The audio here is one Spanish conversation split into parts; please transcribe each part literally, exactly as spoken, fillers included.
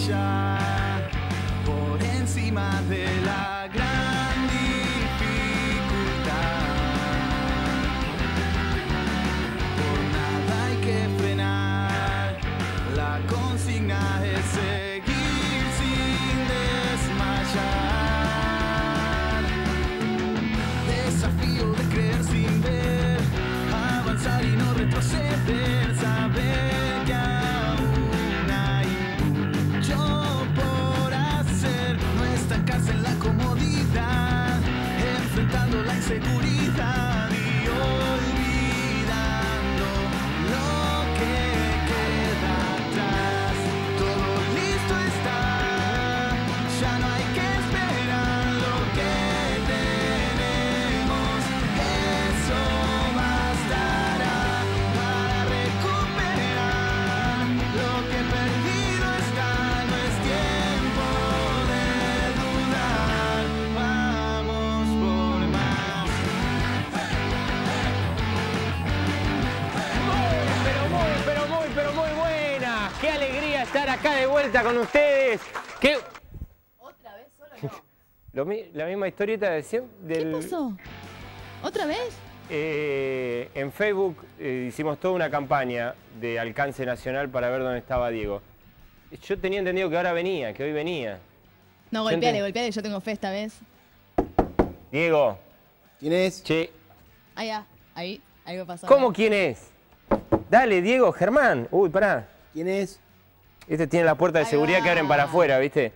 desmaya por encima de la gran dificultad. Por nada hay que frenar, la consigna es seguir sin desmayar. Desafío de creer sin ver, avanzar y no retroceder, saber que aún hay mucho por hacer, no estancarse en la comodidad, enfrentando la inseguridad y olvidando lo que queda atrás. Todo listo está, ya no hay que esperar lo que tenemos, eso bastará para recuperar lo que perdido está. No es tiempo de dudar, vamos por más. Pero muy, pero muy, pero muy buena. Qué alegría estar acá de vuelta con ustedes. Qué... ¿Otra vez solo no? Lo mi- la misma historieta de siempre. ¿Qué Del, pasó? ¿Otra vez? eh, en Facebook eh, hicimos toda una campaña de alcance nacional para ver dónde estaba Diego. Yo tenía entendido que ahora venía, que hoy venía. No, Yo golpeale, enten- golpeale, yo tengo fe esta vez. Diego, ¿Quién es? che, Ah, ya, ahí, algo pasó. ¿cómo quién es? Dale, Diego, Germán. Uy, pará. ¿Quién es? Este tiene la puerta de Ahí seguridad va. que abren para afuera, ¿viste?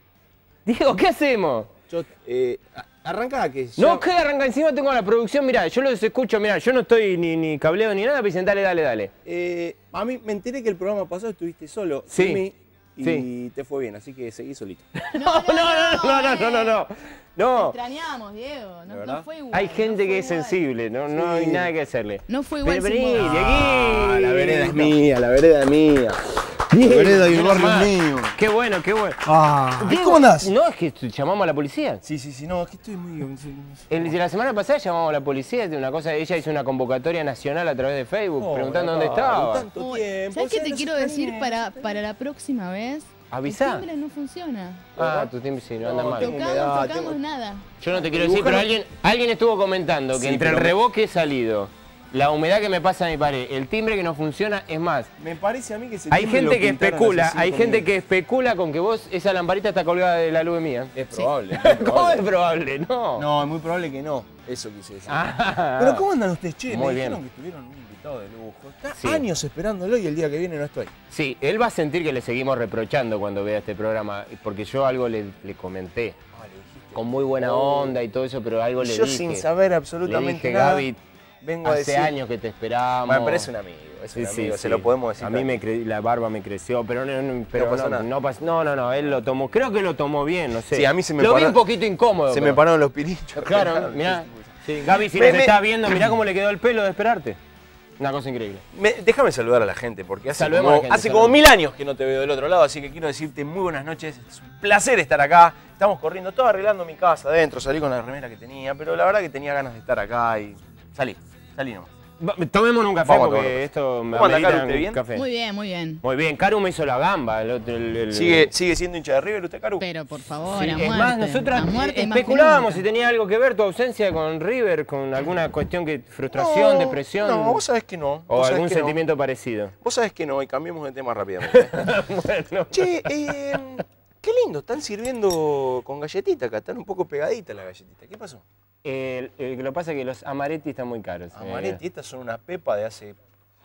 Diego, ¿qué hacemos? Yo, eh, a- arranca que No, ya- ¿qué arranca? Encima tengo la producción, mirá, yo los escucho, mirá, yo no estoy ni, ni cableo ni nada, pero dicen, dale, dale, dale. Eh, a mí me enteré que el programa pasado estuviste solo, Sí, sin mí, y sí. te fue bien, así que seguí solito. No, no, no, no, no, no, no, no. Te No, extrañamos, Diego. No, ¿De verdad? no fue igual. hay no gente fue que es igual. sensible, no, no hay Sí. nada que hacerle. No fue igual Vení, sin vení, vos. Dieguito. Ah, la vereda es mía, la vereda es mía. La vereda y el Menos barrio mal. es mío. Qué bueno, qué bueno. Ah, Diego, ¿cómo andás? No, es que llamamos a la policía. Sí, sí, sí, no, es que estoy muy... El de la semana pasada llamamos a la policía, de una cosa, ella hizo una convocatoria nacional a través de Facebook, Oh, preguntando acá, dónde estaba. tanto Uy, tiempo, ¿sabes qué o sea, te no quiero se decir extraña, para, no se para la próxima vez? Avisá. El timbre no funciona. Ah, tu tiempo sí, no anda No, mal. tengo Tocamos, humedad, tocamos tengo- nada. Yo no te quiero decir, pero alguien, alguien estuvo comentando que Sí, entre el pero- reboque que he salido, la humedad que me pasa a mi pared, el timbre que no funciona, es más. Me parece a mí que ese Hay timbre gente lo que pintaron especula, hace hay cinco gente minutos. que especula con que vos, esa lamparita está colgada de la luz mía. Es probable. es ¿Cómo es probable. probable? No. No, es muy probable que no. Eso quise decir. Ah. Pero ¿cómo andan ustedes, che? Muy Me bien. dijeron que tuvieron un invitado de lujo. Está Sí. años esperándolo y el día que viene no estoy. Sí, él va a sentir que le seguimos reprochando cuando vea este programa, porque yo algo le, le comenté, Ah, le dijiste. con muy buena onda y todo eso, pero algo le Yo dije. sin saber Le absolutamente dije, nada, Gaby, vengo a hace decir... años que te esperamos. Bueno, pero es un amigo, es un Sí, sí, amigo, sí. se lo podemos decir. A mí me cre- la barba me creció, pero no, no, pero No pasó no, nada. no, pas- no, no, no, él lo tomó, creo que lo tomó bien, no sé. Sí, a mí se me Lo vi paró- un poquito incómodo. Se pero- me pararon los pirinchos. Claro, mirá. Sí, Gaby, si Me- nos me- estás viendo, mirá cómo le quedó el pelo de esperarte. Una cosa increíble. Me- déjame saludar a la gente, porque hace, Saludemos como, a la gente, hace saludemos. como mil años que no te veo del otro lado, así que quiero decirte muy buenas noches. Es un placer estar acá. Estamos corriendo, todo arreglando mi casa adentro, salí con la remera que tenía, pero la verdad que tenía ganas de estar acá y salí, salí nomás. Va, Tomémonos un café Vamos a porque tomar un esto me ¿Cómo anda, amerita Caru? ¿Usted un bien? café. Muy bien, muy bien. Muy bien, Caru me hizo la gamba. El otro, el- el- ¿Sigue, ¿Sigue siendo hincha de River usted, Caru? Pero por favor, Sí, a es muerte. más, nosotros a muerte y más que especulábamos nunca. si tenía algo que ver tu ausencia con River, con alguna cuestión que frustración, No, depresión No, vos sabés que no. o vos sabés algún que no. sentimiento parecido. Vos sabés que no, y cambiemos de tema rápidamente. Bueno, Che, eh, qué lindo, están sirviendo con galletita acá, están un poco pegaditas las galletitas. ¿Qué pasó? el- el- lo que pasa es que los amaretti están muy caros. eh. Amaretti, estas son una pepa de hace...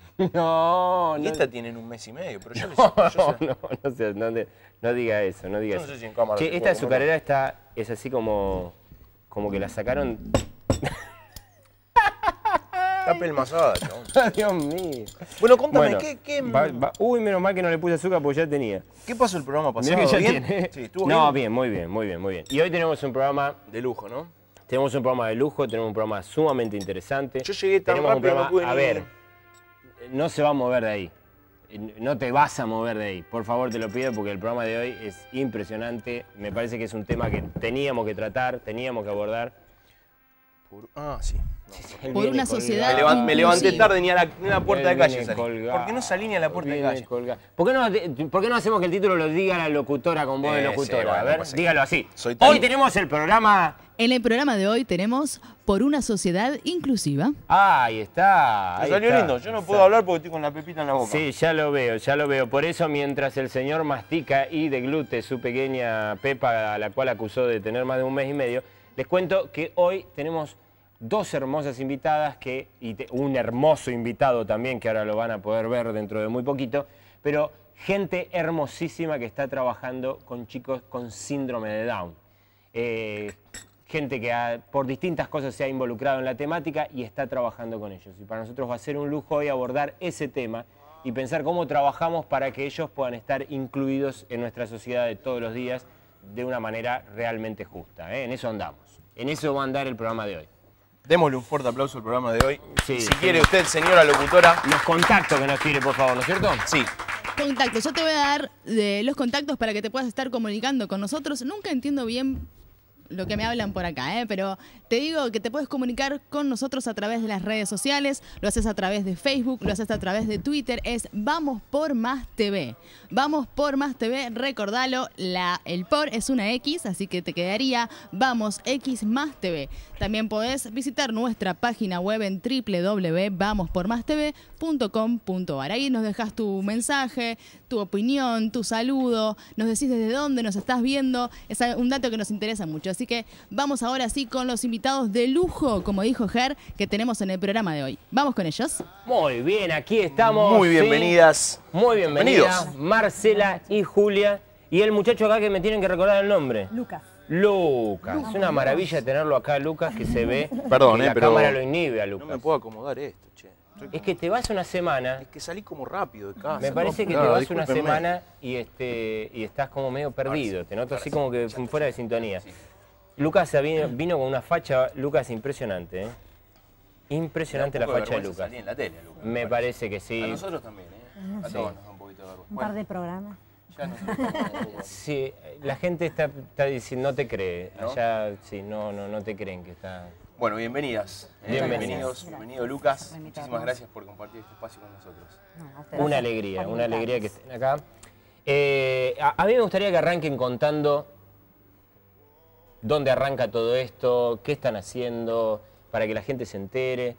No, Y no. esta tienen un mes y medio, pero yo les... No, yo se- no, no, sé, no, de- no diga eso, no diga Yo no eso. sé si en cámara Che, se esta puede azucarera está, es así como, como que la sacaron. Está pelmazada, chabón. Dios mío. Bueno, contame, Bueno, ¿qué, qué, va- va- uy, menos mal que no le puse azúcar porque ya tenía. qué pasó el programa pasado? Mirá que ya ¿Bien? tiene. Sí, ¿estuvo No, bien? bien, muy bien, muy bien, muy bien. Y hoy tenemos un programa, De lujo, ¿no? tenemos un programa de lujo, tenemos un programa sumamente interesante. Yo llegué tan tenemos un rápido, no programa- pude A ni- ver, no se va a mover de ahí. No te vas a mover de ahí. Por favor, te lo pido porque el programa de hoy es impresionante. Me parece que es un tema que teníamos que tratar, teníamos que abordar. Por- Ah, sí. No, Sí, sí, por- él Por viene una colgado. sociedad Me, levan- me levanté inclusiva. tarde ni a la, ni a la puerta de Él calle viene salí. colgado, ¿Por qué no salí ni a la puerta de viene calle? colgado. ¿Por qué, no, ¿Por qué no hacemos que el título lo diga la locutora con voz de Eh, sí, locutora? bueno, a ver, pasa que dígalo así. soy tan- Hoy tenemos el programa... En el programa de hoy tenemos Por una sociedad inclusiva. Ah, ahí está. Me ahí salió está. lindo. Yo no puedo hablar porque estoy con la pepita en la boca. Sí, ya lo veo, ya lo veo. Por eso, mientras el señor mastica y deglute su pequeña pepa, a la cual acusó de tener más de un mes y medio, les cuento que hoy tenemos dos hermosas invitadas que, y te- un hermoso invitado también, que ahora lo van a poder ver dentro de muy poquito, pero gente hermosísima que está trabajando con chicos con síndrome de Down. Eh, gente que ha- por distintas cosas se ha involucrado en la temática y está trabajando con ellos. Y para nosotros va a ser un lujo hoy abordar ese tema y pensar cómo trabajamos para que ellos puedan estar incluidos en nuestra sociedad de todos los días de una manera realmente justa, ¿eh? En eso andamos. En eso va a andar el programa de hoy. Démosle un fuerte aplauso al programa de hoy. Sí, si sí. quiere usted, señora locutora. Los contactos que nos tire, por favor, ¿no es cierto? Sí. Contactos. Yo te voy a dar de los contactos para que te puedas estar comunicando con nosotros. Nunca entiendo bien lo que me hablan por acá, ¿eh? Pero te digo que te puedes comunicar con nosotros a través de las redes sociales, lo haces a través de Facebook, lo haces a través de Twitter, es Vamos por Más T V. Vamos por Más T V, recordalo, la, el por es una X, así que te quedaría Vamos X Más T V. También podés visitar nuestra página web en doble u doble u doble u punto vamos por más t v punto com punto a r. Ahí nos dejas tu mensaje, tu opinión, tu saludo, nos decís desde dónde nos estás viendo, es un dato que nos interesa mucho. Así que vamos ahora sí con los invitados de lujo, como dijo Ger, que tenemos en el programa de hoy. Vamos con ellos. Muy bien, aquí estamos. Muy sí. bienvenidas. Muy bienvenidas. Bienvenidos. Marcela y Julia. Y el muchacho acá que me tienen que recordar el nombre. Lucas. Lucas. Es una maravilla tenerlo acá, Lucas, que se ve. Perdón, que eh, la pero cámara lo inhibe a No Lucas. me puedo acomodar esto, che. Estoy Es que te vas una semana. Es que salí como rápido de casa. Me parece no, que no, te vas discúlpenme. una semana y este y estás como medio perdido. Te noto así como que fuera de sintonía. Lucas se vino, vino con una facha, Lucas, impresionante, ¿eh? Impresionante Me da la un poco de facha de vergüenza Lucas. salir en la tele, Lucas, Me parece que A sí. nosotros también, ¿eh? A Sí. todos nos da un poquito de vergüenza. Un par de programas. Ya no Sí, la gente está, está diciendo, no te cree. ¿No? Allá, sí, no, no, no te creen que está... Bueno, bienvenidas. eh, Bienvenidas. Bienvenidos, Gracias. bienvenido Lucas. por invitarnos. Muchísimas gracias por compartir este espacio con nosotros. No, a ustedes. Una Gracias alegría, por una alegría que invitarnos. estén acá. Eh, a, a mí me gustaría que arranquen contando dónde arranca todo esto, qué están haciendo, para que la gente se entere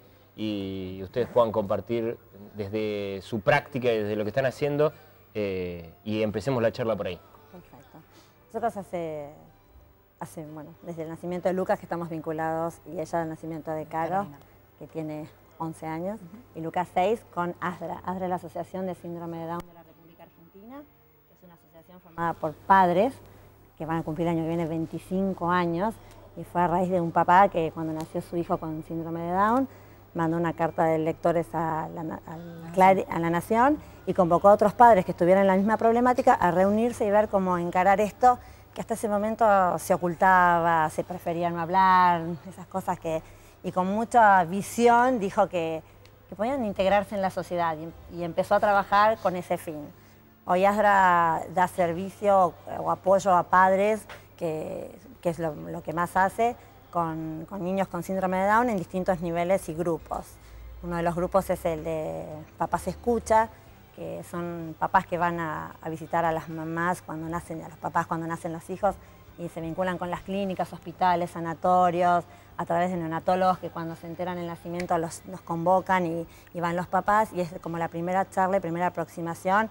y ustedes puedan compartir desde su práctica y desde lo que están haciendo eh, y empecemos la charla por ahí. Perfecto. Nosotros hace, hace, bueno, desde el nacimiento de Lucas que estamos vinculados y ella al nacimiento de Caro, Carolina. que tiene once años, y Lucas seis con ASDRA. ASDRA es la Asociación de Síndrome de Down de la República Argentina, que es una asociación formada por padres que van a cumplir el año que viene veinticinco años, y fue a raíz de un papá que cuando nació su hijo con síndrome de Down, mandó una carta de lectores a la, na- al Clari- a la Nación y convocó a otros padres que estuvieran en la misma problemática a reunirse y ver cómo encarar esto, que hasta ese momento se ocultaba, se prefería no hablar, esas cosas que... Y con mucha visión dijo que, que podían integrarse en la sociedad y, y empezó a trabajar con ese fin. Hoy ASDRA da servicio o apoyo a padres, que, que es lo, lo que más hace, con, con niños con síndrome de Down en distintos niveles y grupos. Uno de los grupos es el de Papás Escucha, que son papás que van a, a visitar a las mamás cuando nacen, a los papás cuando nacen los hijos, y se vinculan con las clínicas, hospitales, sanatorios, a través de neonatólogos que cuando se enteran el nacimiento los, nos convocan y, y van los papás, y es como la primera charla, primera aproximación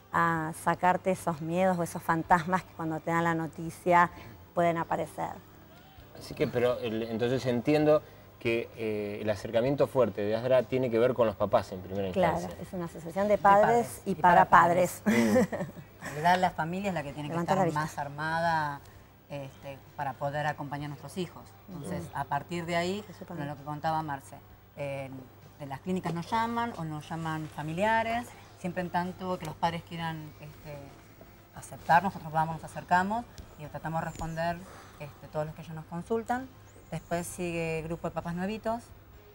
a sacarte esos miedos o esos fantasmas que cuando te dan la noticia pueden aparecer. Así que, pero el- entonces entiendo que eh, el acercamiento fuerte de ASDRA tiene que ver con los papás en primera Claro, instancia. es una asociación de padres, padres, y, y para, para padres. En realidad la familia es la que tiene que Levanta la estar vista. más armada este, para poder acompañar a nuestros hijos. Entonces, a partir de ahí, Se supone. bueno, lo que contaba Marce, eh, de las clínicas nos llaman o nos llaman familiares, siempre en tanto que los padres quieran este, aceptar, nosotros vamos, nos acercamos y tratamos de responder este, todos los que ellos nos consultan. Después sigue grupo de papás nuevitos,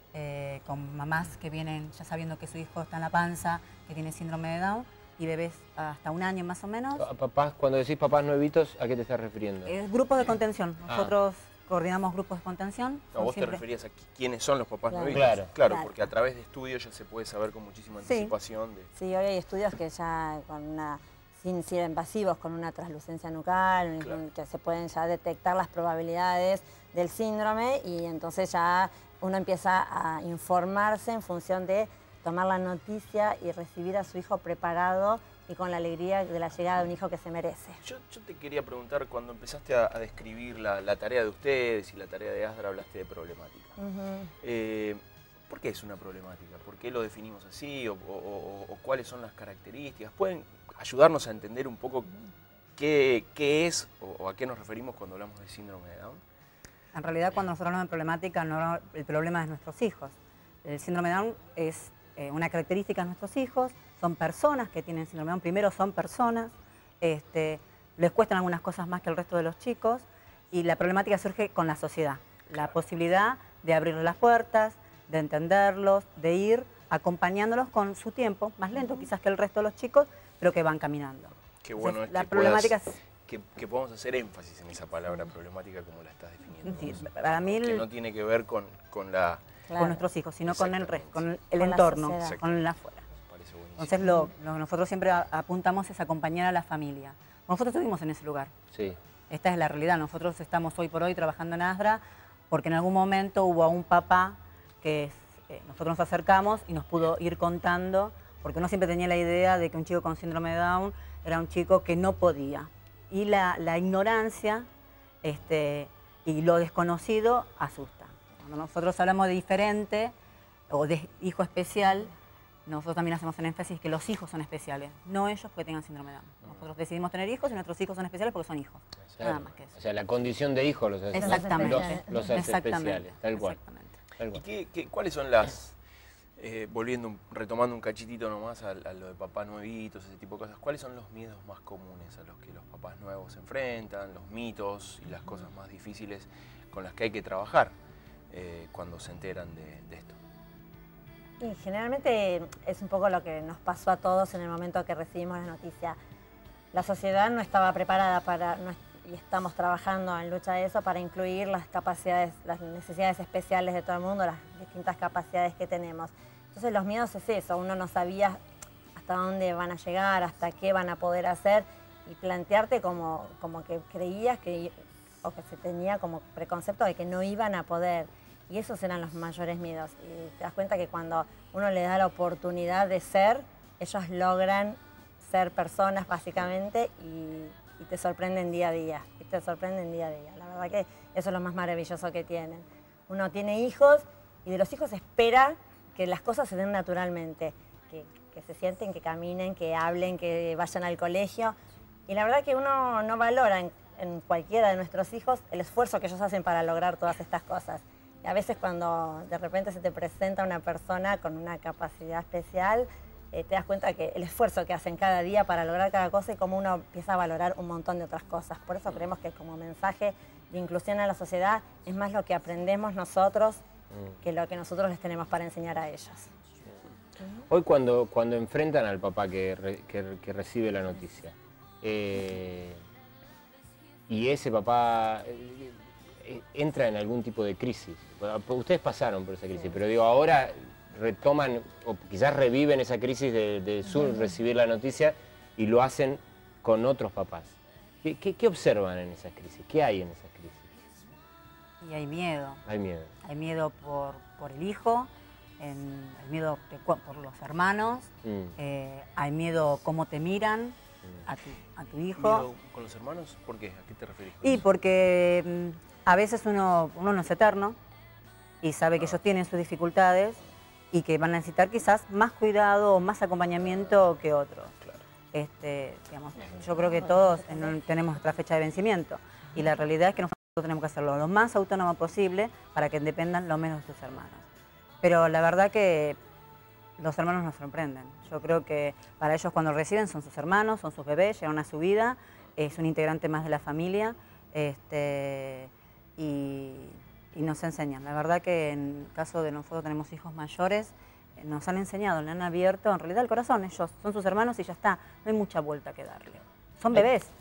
eh, con mamás que vienen ya sabiendo que su hijo está en la panza, que tiene síndrome de Down, y bebés hasta un año más o menos. Pa- Papás, cuando decís papás nuevitos, ¿a qué te estás refiriendo? Es grupo de contención. Ah. Nosotros coordinamos grupos de contención. No, vos siempre... te referías a quiénes son los papás Claro. nuevitos. Claro. Claro, Claro. porque a través de estudios ya se puede saber con muchísima Sí. anticipación. De... Sí, hoy hay estudios que ya con una, sin ser invasivos, con una translucencia nucal, Claro. que se pueden ya detectar las probabilidades del síndrome y entonces ya uno empieza a informarse en función de tomar la noticia y recibir a su hijo preparado y con la alegría de la llegada de un hijo que se merece. Yo, yo te quería preguntar, cuando empezaste a, a describir la, la tarea de ustedes y la tarea de Asdra, hablaste de problemática. Ujú. Eh, ¿Por qué es una problemática? ¿Por qué lo definimos así? ¿O, o- o- o cuáles son las características? ¿Pueden ayudarnos a entender un poco qué, qué es o, o a qué nos referimos cuando hablamos de síndrome de Down? En realidad, cuando nosotros hablamos de problemática, no, el problema es nuestros hijos. El síndrome de Down es eh, una característica de nuestros hijos, son personas que tienen síndrome de Down, primero son personas, este, les cuestan algunas cosas más que el resto de los chicos, y la problemática surge con la sociedad, la posibilidad de abrirles las puertas, de entenderlos, de ir acompañándolos con su tiempo, más lento quizás que el resto de los chicos, pero que van caminando. Qué bueno Entonces, es la que, problemática puedas- que, que podamos hacer énfasis en esa palabra problemática como la estás definiendo. Sí, vos. para mí Que el- no tiene que ver con, con la... Claro. con nuestros hijos, sino con el Exactamente. resto, con el Con la entorno, sociedad. con el afuera. Parece buenísimo. Entonces lo, lo que nosotros siempre a- apuntamos es acompañar a la familia. Nosotros estuvimos en ese lugar. Sí. Esta es la realidad. Nosotros estamos hoy por hoy trabajando en Asdra porque en algún momento hubo un papá que eh, nosotros nos acercamos y nos pudo ir contando, porque uno siempre tenía la idea de que un chico con síndrome de Down era un chico que no podía. Y la, la ignorancia este, y lo desconocido asusta. Cuando nosotros hablamos de diferente o de hijo especial, nosotros también hacemos un énfasis que los hijos son especiales, no ellos porque tengan síndrome de Down. Nosotros decidimos tener hijos y nuestros hijos son especiales porque son hijos. Nada más que eso. O sea, la condición de hijo los hace, Exactamente. los, los hace Exactamente. especiales, tal cual. Exactamente. tal ¿Y cual. qué, qué- cuáles son las, eh, volviendo, un- retomando un cachitito nomás a, a lo de papás nuevitos, ese tipo de cosas, cuáles son los miedos más comunes a los que los papás nuevos se enfrentan, los mitos y las cosas más difíciles con las que hay que trabajar eh, cuando se enteran de, de esto? Y generalmente es un poco lo que nos pasó a todos en el momento que recibimos la noticia. La sociedad no estaba preparada para, no es- y estamos trabajando en lucha de eso, para incluir las capacidades, las necesidades especiales de todo el mundo, las distintas capacidades que tenemos. Entonces los miedos es eso, uno no sabía hasta dónde van a llegar, hasta qué van a poder hacer, y plantearte como, como que creías que, o que se tenía como preconcepto de que no iban a poder. Y esos eran los mayores miedos. Y te das cuenta que cuando uno le da la oportunidad de ser, ellos logran ser personas básicamente y, y te sorprenden día a día. Y te sorprenden día a día. La verdad que eso es lo más maravilloso que tienen. Uno tiene hijos y de los hijos espera que las cosas se den naturalmente. Que, que se sienten, que caminen, que hablen, que vayan al colegio. Y la verdad que uno no valora en, en cualquiera de nuestros hijos el esfuerzo que ellos hacen para lograr todas estas cosas. Y a veces cuando de repente se te presenta una persona con una capacidad especial, eh, te das cuenta que el esfuerzo que hacen cada día para lograr cada cosa y cómo uno empieza a valorar un montón de otras cosas. Por eso creemos que como mensaje de inclusión a la sociedad es más lo que aprendemos nosotros que lo que nosotros les tenemos para enseñar a ellos. Hoy cuando, cuando enfrentan al papá que, re- que- que recibe la noticia, eh, y ese papá eh, eh, entra en algún tipo de crisis. Bueno, ustedes pasaron por esa crisis, pero digo, ahora retoman o quizás reviven esa crisis de, de su recibir la noticia y lo hacen con otros papás. ¿Qué, qué, qué observan en esas crisis? ¿Qué hay en esas crisis? Y hay miedo. Hay miedo. Hay miedo por, por el hijo, en- hay miedo de cu- por los hermanos, Mm. eh, hay miedo cómo te miran a tu, a tu hijo. ¿Miedo con los hermanos? ¿Por qué? ¿A qué te referís con Y eso? porque mm, a veces uno, uno no es eterno y sabe que ellos tienen sus dificultades y que van a necesitar quizás más cuidado o más acompañamiento que otros. Claro. Este, digamos, yo creo que todos en- tenemos nuestra fecha de vencimiento y la realidad es que nosotros tenemos que hacerlo lo más autónomo posible para que dependan lo menos de sus hermanos. Pero la verdad que los hermanos nos sorprenden. Yo creo que para ellos cuando reciben son sus hermanos, son sus bebés, llegan a su vida, es un integrante más de la familia este, y, y nos enseñan. La verdad que en el caso de nosotros tenemos hijos mayores, eh, nos han enseñado, le han abierto en realidad el corazón, ellos son sus hermanos y ya está, no hay mucha vuelta que darle. Son bebés.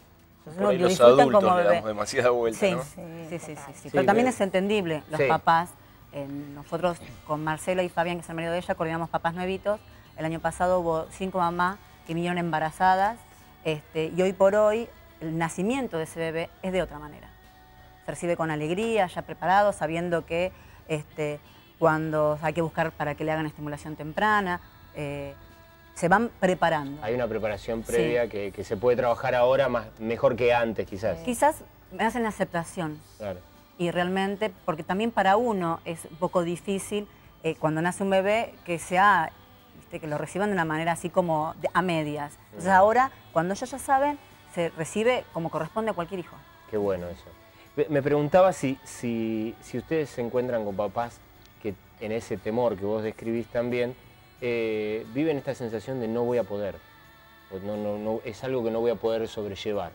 Entonces, Por lo ahí los disfrutan adultos como le bebé. damos demasiada vuelta, Sí, ¿no? sí, sí, sí, sí. Sí, Pero también me- es entendible. Los Sí. papás, eh, nosotros con Marcelo y Fabián, que es el marido de ella, coordinamos papás nuevitos. El año pasado hubo cinco mamás que vinieron embarazadas este, y hoy por hoy el nacimiento de ese bebé es de otra manera. Se recibe con alegría, ya preparado, sabiendo que este, cuando hay que buscar para que le hagan estimulación temprana, eh, se van preparando. Hay una preparación previa que, que se puede trabajar ahora más, mejor que antes, quizás. Quizás me hacen la aceptación. Claro. Y realmente, porque también para uno es un poco difícil eh, cuando nace un bebé que sea, viste, que lo reciban de una manera así como de- a medias. Entonces ahora, cuando ellos ya saben, se recibe como corresponde a cualquier hijo. Qué bueno eso. Me- Me preguntaba si, si, si ustedes se encuentran con papás que en ese temor que vos describís también, eh, viven esta sensación de no voy a poder. O no, no, no, es algo que no voy a poder sobrellevar.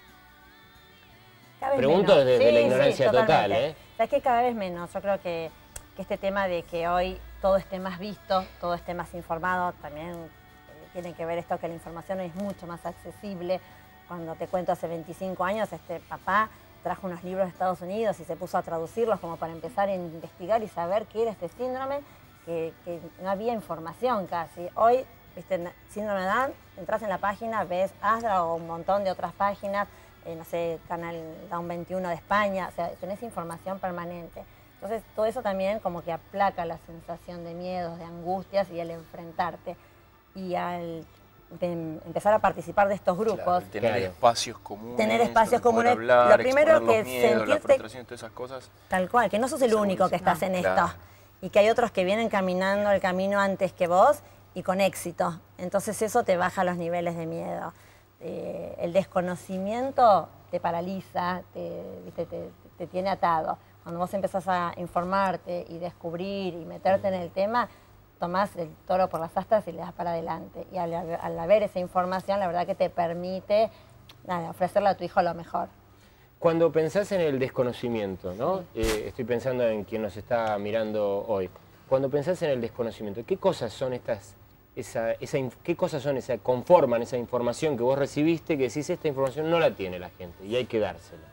Cada vez Pregunto menos. desde la ignorancia total, totalmente. ¿eh? O sea, es que cada vez menos. Yo creo que, que este tema de que hoy todo esté más visto, todo esté más informado, también eh, tiene que ver esto que la información es mucho más accesible. Cuando te cuento hace veinticinco años, este papá trajo unos libros de Estados Unidos y se puso a traducirlos como para empezar a investigar y saber qué era este síndrome, que, que no había información casi. Hoy, viste, na- síndrome de Down, entras en la página, ves ASDRA o un montón de otras páginas, eh, no sé, Canal Down veintiuno de España, o sea, tenés información permanente. Entonces, todo eso también como que aplaca la sensación de miedos, de angustias y el enfrentarte. Y al em- empezar a participar de estos grupos, Claro, el tener Claro. espacios comunes, Tener espacios donde poder comunes, hablar, lo primero exponer que los miedos, la sentirte- frustración, todas esas cosas. tal cual, que no sos el Seguro único que que sí. estás en Claro. esto y que hay otros que vienen caminando el camino antes que vos y con éxito. Entonces eso te baja los niveles de miedo. Eh, el desconocimiento te paraliza, te, ¿viste? te, te tiene atado. Cuando vos empezás a informarte y descubrir y meterte en el tema, tomás el toro por las astas y le das para adelante. Y al, al haber esa información, la verdad que te permite nada, ofrecerle a tu hijo lo mejor. Cuando pensás en el desconocimiento, ¿no? Eh, estoy pensando en quien nos está mirando hoy. Cuando pensás en el desconocimiento, ¿qué cosas son estas, esa, esa, inf- qué cosas son esa, conforman esa información que vos recibiste, que decís esta información no la tiene la gente y hay que dársela?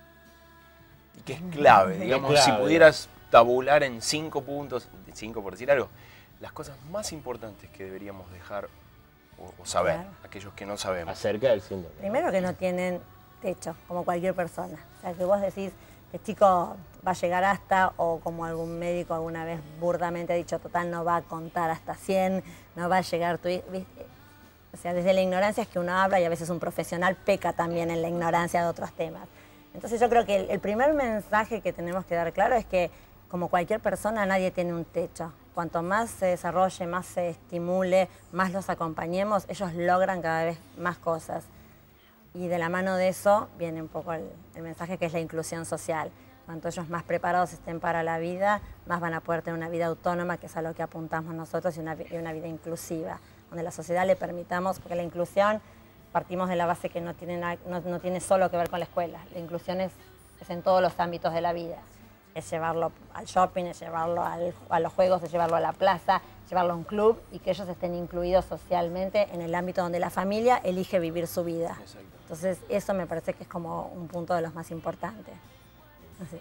Y que es clave, digamos, clave. si pudieras tabular en cinco puntos, cinco por decir algo, las cosas más importantes que deberíamos dejar o, o saber, Claro. aquellos que no sabemos. Acerca del síndrome. Primero que no tienen techo, como cualquier persona. O sea, que vos decís que el chico va a llegar hasta, o como algún médico alguna vez burdamente ha dicho, total, no va a contar hasta cien, no va a llegar tu hijo. ¿Viste? O sea, desde la ignorancia es que uno habla y a veces un profesional peca también en la ignorancia de otros temas. Entonces yo creo que el, el primer mensaje que tenemos que dar claro es que como cualquier persona nadie tiene un techo. Cuanto más se desarrolle, más se estimule, más los acompañemos, ellos logran cada vez más cosas. Y de la mano de eso viene un poco el, el mensaje que es la inclusión social. Cuanto ellos más preparados estén para la vida, más van a poder tener una vida autónoma, que es a lo que apuntamos nosotros, y una, vi- y una vida inclusiva, donde la sociedad le permitamos, porque la inclusión, partimos de la base que no tiene, na- no, no tiene solo que ver con la escuela, la inclusión es, es en todos los ámbitos de la vida. Es llevarlo al shopping, es llevarlo al- a los juegos, es llevarlo a la plaza, llevarlo a un club y que ellos estén incluidos socialmente en el ámbito donde la familia elige vivir su vida. Exacto. Entonces eso me parece que es como un punto de los más importantes. Así.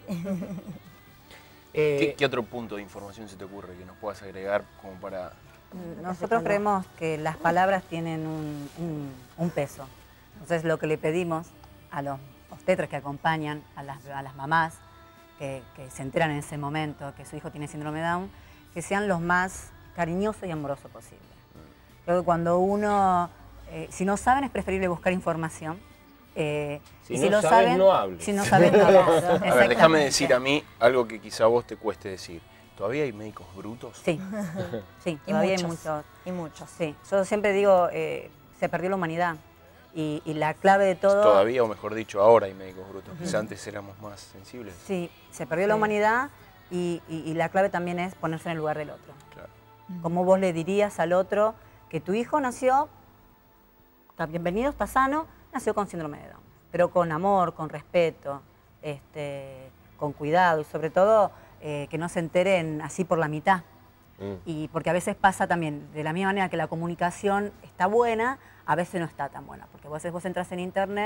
Eh, ¿Qué, qué otro punto de información se te ocurre que nos puedas agregar como para... Nosotros creemos que las palabras tienen un, un- un peso. Entonces, lo que le pedimos a los obstetras que acompañan a las, a las mamás que, que se enteran en ese momento que su hijo tiene síndrome de Down, que sean los más cariñosos y amorosos posible. Creo que cuando uno, eh, si no saben, es preferible buscar información. Eh, Si y no lo sabes, saben, no hables. Si no sabes, no hables. A ver, déjame Exactamente. decir a mí algo que quizá a vos te cueste decir. ¿Todavía hay médicos brutos? Sí, sí, Y todavía hay muchos. muchos. Y muchos. Sí, yo siempre digo, eh, se perdió la humanidad y, y la clave de todo... Todavía, o mejor dicho, ahora hay médicos brutos. Quizá antes éramos más sensibles. Sí, se perdió la humanidad y, y- y la clave también es ponerse en el lugar del otro. Claro. ¿Cómo vos le dirías al otro que tu hijo nació, está bienvenido, está sano, nació con síndrome de Down? Pero con amor, con respeto, este, con cuidado y sobre todo eh, que no se enteren así por la mitad. mm. Y porque a veces pasa también, de la misma manera que la comunicación está buena, a veces no está tan buena. Porque a veces vos entras en internet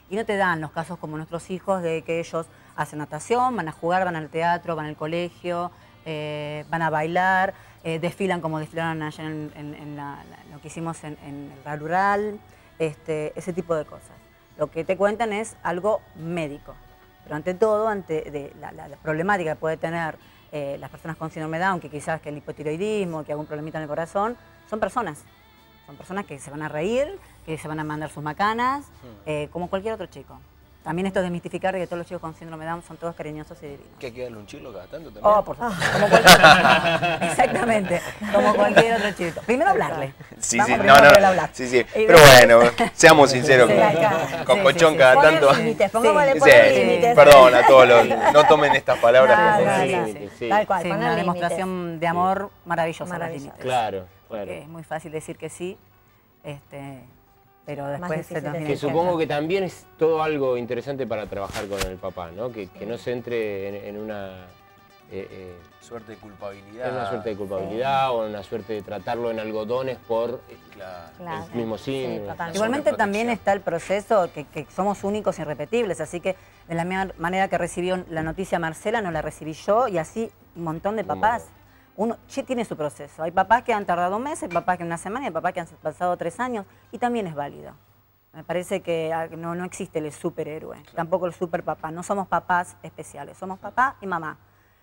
y no te dan los casos como nuestros hijos de que ellos hacen natación, van a jugar, van al teatro, van al colegio, eh, van a bailar, eh, desfilan como desfilaron allá en, en, en la, la, lo que hicimos en, en el rural, este, ese tipo de cosas. Lo que te cuentan es algo médico, pero ante todo, ante de la, la, la problemática que puede tener eh, las personas con síndrome de Down, que quizás que el hipotiroidismo, que algún problemita en el corazón, son personas. Son personas que se van a reír, que se van a mandar sus macanas, eh, como cualquier otro chico. También esto de desmistificar de que todos los chicos con síndrome de Down son todos cariñosos y divinos. ¿Que hay que darle un chilo cada tanto también? Oh, por supuesto. Como cualquier... Exactamente, como cualquier otro chico. Primero hablarle. Sí, Vamos sí, primero no, a no, hablar. sí, sí. Y Pero bueno, seamos sinceros, Sí, con, acá. con Sí, Cochón sí, sí. cada Poner tanto... límites, Sí, pongámosle Sí. poner sí, límites. perdón a todos los... No tomen estas palabras. No, como- no, Sí, no. sí, sí. Tal cual, Sí, poner una límites. demostración de amor maravillosa. Maravillosa. Los límites. Claro, claro. Porque es muy fácil decir que sí, este, pero Más después se difícil nos de tiene Que decir supongo que también es todo algo interesante para trabajar con el papá, ¿no? Que, que no se entre en, en una... eh, eh, Suerte de culpabilidad. en una suerte de culpabilidad o en una suerte de tratarlo en algodones por Claro. Claro. el mismo Sí, síndrome. totalmente. Igualmente Sobreprotección. también está el proceso que, que somos únicos e irrepetibles, así que de la misma manera que recibió la noticia Marcela, no la recibí yo y así un montón de papás. Uno che, tiene su proceso. Hay papás que han tardado un mes, hay papás que una semana, hay papás que han pasado tres años y también es válido. Me parece que ah, no, no existe el superhéroe, tampoco el superpapá. No somos papás especiales, somos papá y mamá.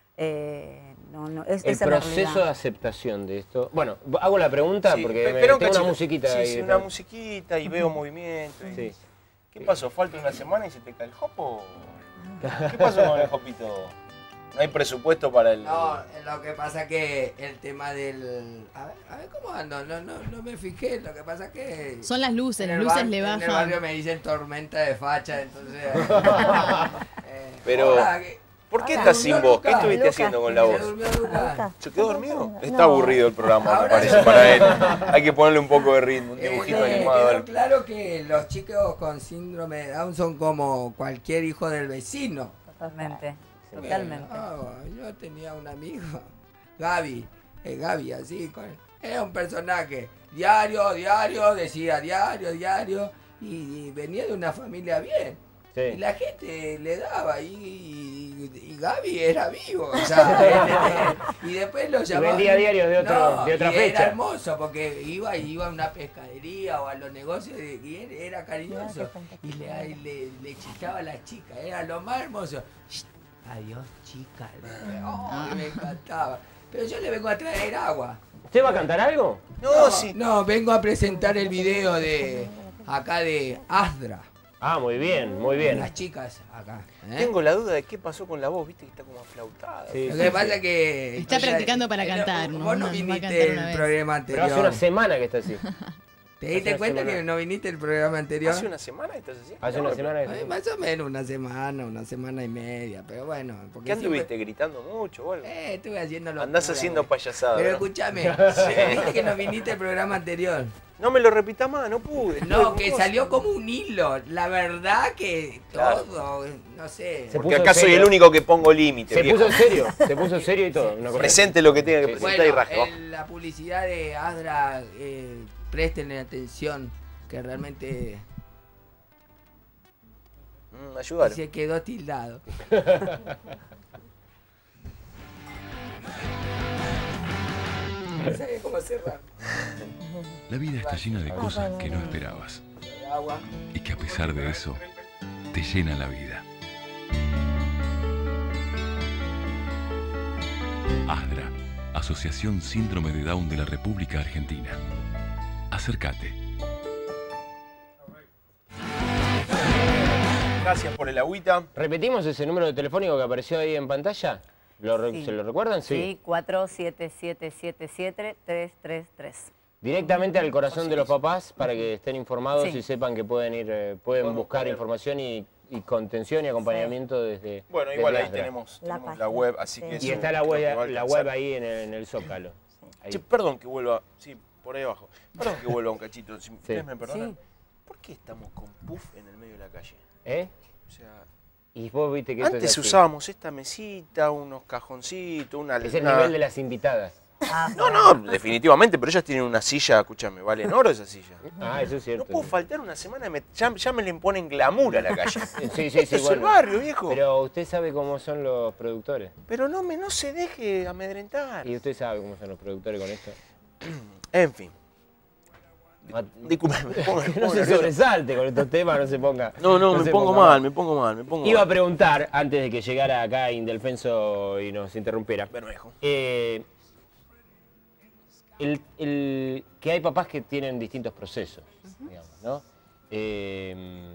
Eh, no, no, es, El esa es la proceso de realidad. aceptación de esto... Bueno, hago la pregunta Sí, porque pe- me pero un tengo una cachito. musiquita Sí, ahí. sí, una musiquita y veo movimiento. y- Sí. ¿Qué pasó? ¿Falta una semana y se te cae el hopo? ¿Qué pasó con el hopito? ¿No hay presupuesto para el...? No, lo que pasa que el tema del... A ver, a ver cómo ando, no, no, no me fijé, lo que pasa que... Son las luces, en las el luces bar- le En el bajan. barrio me dicen tormenta de facha, entonces... eh, Pero, hola, ¿qué- ¿Por qué Hola, estás sin durmió voz? ¿Qué Lucas. estuviste Lucas, haciendo con la ¿Se voz? durmió Lucas? ¿Se quedó dormido? No. Está aburrido el programa, me Ahora parece, sí. para él. Hay que ponerle un poco de ritmo, un Eh, dibujito me animado. quedó algo. claro que los chicos con síndrome de Down son como cualquier hijo del vecino. Totalmente, Bueno, totalmente. ah, yo tenía un amigo, Gaby, eh, Gaby, así, con, era un personaje, diario, diario, decía diario, diario, y, y venía de una familia bien. Y Sí. la gente le daba, y, y, y Gaby era vivo, o sea, él- él- y después lo llamaban. vendía diarios de otro- No, de otra y fecha. Era hermoso, porque iba, iba a una pescadería o a los negocios, y y él era cariñoso, y le, le, le chicaba a la chica, era lo más hermoso. Shh, adiós, chica, le- oh, me encantaba. Pero yo le vengo a traer agua. ¿Usted va a cantar algo? No, sí. No, vengo a presentar el video de acá de Asdra. Ah, muy bien, muy bien. Las chicas acá. ¿eh? Tengo la duda de qué pasó con la voz, viste que está como aflautada. Sí, Lo sí, que sí. pasa es que... Está ella- practicando para eh, cantar, no, ¿no? Vos No, no no va a viniste cantar una el vez. programa Pero anterior. hace una semana que está así. ¿Te hace diste una cuenta semana. que no viniste el programa anterior? ¿Hace una semana que estás así? Hace una semana que Ay, está así. más o menos una semana, una semana y media, pero bueno. Porque ¿Qué anduviste siempre- gritando mucho o algo? Eh, estuve haciendo lo Andás que- haciendo payasada. Pero ¿no? escúchame, viste que no viniste el programa anterior. No me lo repitas más, no pude. estuve No, con que cosas. salió como un hilo. La verdad que Claro. todo, no sé. Se Porque puso acá soy serio. el único que pongo límites. Se viejo. puso serio, se puso serio y todo. Una cosa Presente lo que tenga que Sí, sí. presentar Bueno, y rasca. en la publicidad de Asdra, eh, presten atención, que realmente Mm, ayúdalo. se quedó tildado. No sabía cómo cerrar. La vida está llena de cosas que no esperabas Agua. y que a pesar de eso te llenan la vida. Asdra, Asociación Síndrome de Down de la República Argentina. Acércate. Gracias por el agüita. ¿Repetimos ese número telefónico que apareció ahí en pantalla? ¿Lo re- Sí. ¿Se lo recuerdan? Sí, cuatro siete siete siete siete tres tres tres. Directamente al corazón de los papás para que estén informados Sí. y sepan que pueden ir, eh, pueden Podemos buscar poner. información y, y contención y acompañamiento desde Bueno, desde igual ahí Asdra. tenemos, La tenemos la, página, web, así sí. que Y eso está la creo que va a web, la alcanzar. web ahí en el, en el Zócalo. Ahí. Che, perdón que vuelva, sí, por ahí abajo. Perdón que vuelva un cachito, si ustedes me perdonan. Sí. ¿Por qué estamos con puff en el medio de la calle? ¿Eh? O sea, Y vos viste que esto antes es así. usábamos esta mesita, unos cajoncitos, una... Es el una- nivel de las invitadas. Ah, No, no, definitivamente, pero ellas tienen una silla, escúchame, valen oro esa silla. Ah, eso es cierto. No puedo faltar una semana, me- ya, ya me le ponen glamour a la calle. Sí, sí, sí. Es el bueno. barrio, viejo. Pero, Pero usted sabe cómo son los productores. no, me, no se deje amedrentar. Y usted sabe cómo son los productores con esto. En fin. Ah, Disculpe, me pongo, me Que no pongo se nervioso. sobresalte con estos temas, no se ponga. No, no, me se pongo ponga mal, me pongo mal, me pongo Iba a mal. preguntar, antes de que llegara acá Indelfenso y nos interrumpiera, Bermejo. eh, el, el- que hay papás que tienen distintos procesos, digamos, ¿no? Eh,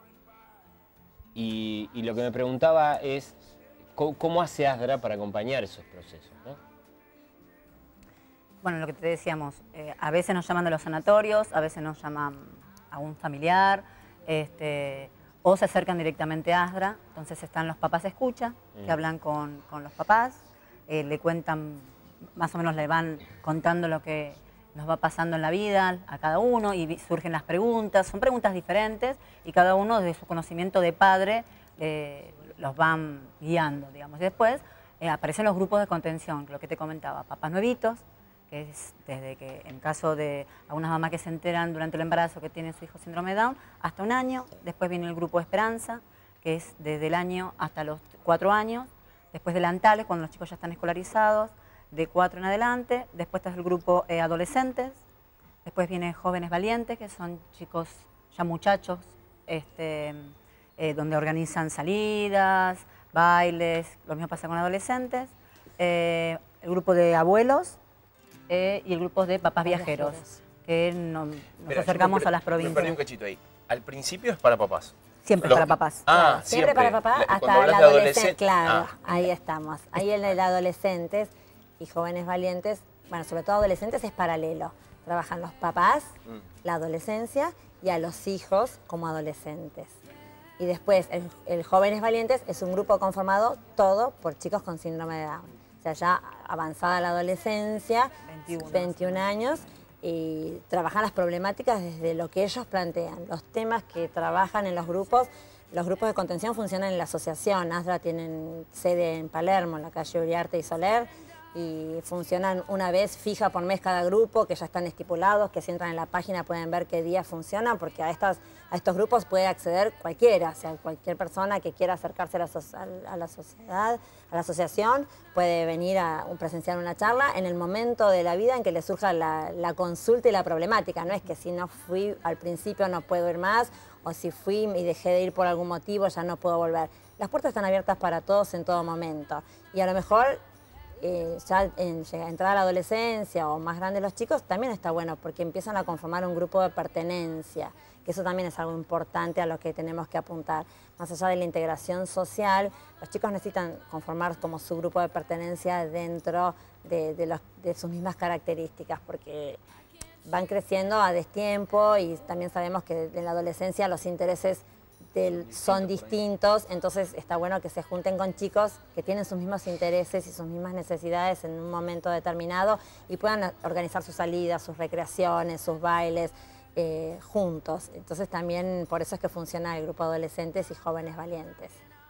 y, y lo que me preguntaba es, ¿cómo, cómo hace Asdra para acompañar esos procesos, ¿no? Bueno, lo que te decíamos, eh, a veces nos llaman de los sanatorios, a veces nos llaman a un familiar, este, o se acercan directamente a Asdra. Entonces están los papás escucha, que Mm. hablan con, con los papás, eh, le cuentan, más o menos le van contando lo que nos va pasando en la vida a cada uno y vi- surgen las preguntas. Son preguntas diferentes y cada uno de su conocimiento de padre eh, los van guiando, digamos. Y después eh, aparecen los grupos de contención, lo que te comentaba, papás nuevitos, que es desde que en caso de algunas mamás que se enteran durante el embarazo que tiene su hijo síndrome de Down, hasta un año. Después viene el grupo de Esperanza, que es desde el año hasta los cuatro años. Después delantales, cuando los chicos ya están escolarizados, de cuatro en adelante. Después está el grupo eh, adolescentes. Después viene jóvenes valientes, que son chicos ya muchachos, este, eh, donde organizan salidas, bailes. Lo mismo pasa con adolescentes. Eh, el grupo de abuelos, Eh, y el grupo de papás viajeros, que no- nos Espera, acercamos yo me a las per- Me perdí un provincias. cachito ahí. Al principio es para papás. Siempre Los- para papás. Ah, Siempre, para papá, La- hasta cuando el hablas de adolescente. adolescente. Claro, Ah, ahí estamos. Ahí en el adolescentes y jóvenes valientes, bueno, sobre todo adolescentes es paralelo. Trabajan los papás, Mm. la adolescencia y a los hijos como adolescentes. Y después el, el Jóvenes Valientes es un grupo conformado todo por chicos con síndrome de Down. O sea, ya avanzada la adolescencia, veintiuno. veintiún años, y trabajan las problemáticas desde lo que ellos plantean, los temas que trabajan en los grupos. Los grupos de contención funcionan en la asociación. Asdra tienen sede en Palermo, en la calle Uriarte y Soler, y funcionan una vez fija por mes cada grupo, que ya están estipulados, que si entran en la página pueden ver qué días funcionan, porque a, estas, a estos grupos puede acceder cualquiera, o sea, cualquier persona que quiera acercarse a la, so- a la sociedad, a la asociación, puede venir a un- presenciar una charla en el momento de la vida en que le surja la, la consulta y la problemática. No es que si no fui al principio no puedo ir más, o si fui y dejé de ir por algún motivo ya no puedo volver. Las puertas están abiertas para todos en todo momento. Y a lo mejor eh, ya en llega- entrar a la adolescencia o más grandes los chicos también está bueno, porque empiezan a conformar un grupo de pertenencia, que eso también es algo importante a lo que tenemos que apuntar. Más allá de la integración social, los chicos necesitan conformar como su grupo de pertenencia dentro de, de los- de sus mismas características, porque van creciendo a destiempo y también sabemos que en la adolescencia los intereses del- son distintos, entonces está bueno que se junten con chicos que tienen sus mismos intereses y sus mismas necesidades en un momento determinado y puedan organizar sus salidas, sus recreaciones, sus bailes eh, juntos. Entonces también por eso es que funciona el grupo adolescentes y jóvenes valientes.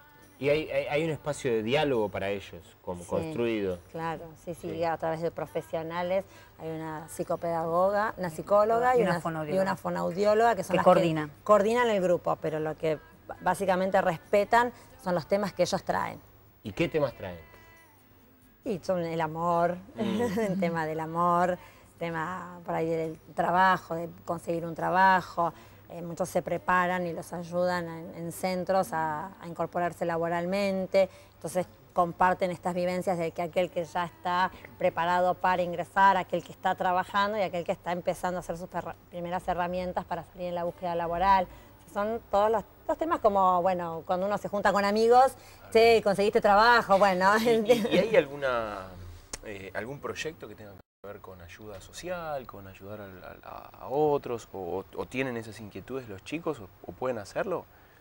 Y hay, hay- hay un espacio de diálogo para ellos, como Sí, construido. Claro, sí, sí, Sí. a través de profesionales. Hay una psicopedagoga, una psicóloga Y y, una una, fonoaudióloga. y una fonoaudióloga que son Que las coordinan. que coordinan el grupo, pero lo que básicamente respetan son los temas que ellos traen. ¿Y qué temas traen? Y son el amor, el tema del amor, tema por ahí del trabajo, de conseguir un trabajo. Eh, muchos se preparan y los ayudan en, en centros a, a incorporarse laboralmente. Entonces comparten estas vivencias de que aquel que ya está preparado para ingresar, aquel que está trabajando y aquel que está empezando a hacer sus perra- primeras herramientas para salir en la búsqueda laboral. Son todos los, los temas como, bueno, cuando uno se junta con amigos, che, conseguiste trabajo, bueno. ¿Y, y- y hay alguna, eh, algún proyecto que tenga que ver con ayuda social, con ayudar al- a, a otros? O, o tienen esas inquietudes los chicos o, o pueden hacerlo?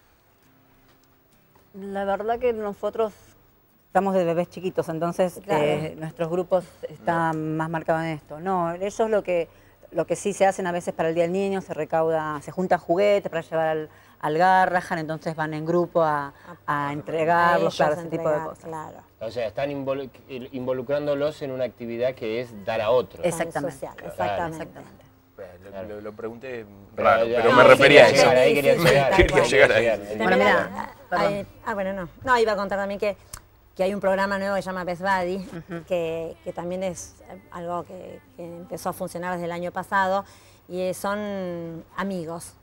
La verdad que nosotros estamos de bebés chiquitos, entonces Claro. eh, nuestros grupos están más marcados en esto. No, ellos lo que, lo que sí se hacen a veces para el Día del Niño, se recauda, se juntan juguetes para llevar al, al Garrahan, entonces van en grupo a, a entregarlos, claro, ese tipo de cosas. Claro. O sea, están involu involucrándolos en una actividad que es dar a otros. Exactamente. Social, Claro. exactamente. Exactamente. Lo, Claro. lo, lo pregunté Pero raro, ya- pero no, me sí, refería a quería eso. llegar ahí, quería Sí, llegar. tal Quería cual. llegar ahí. También Bueno, hay- mira, perdón. hay- ah, bueno, no. No, iba a contar también que, que hay un programa nuevo que se llama Best Buddy, uh-huh. que, que también es algo que, que empezó a funcionar desde el año pasado, y son amigos,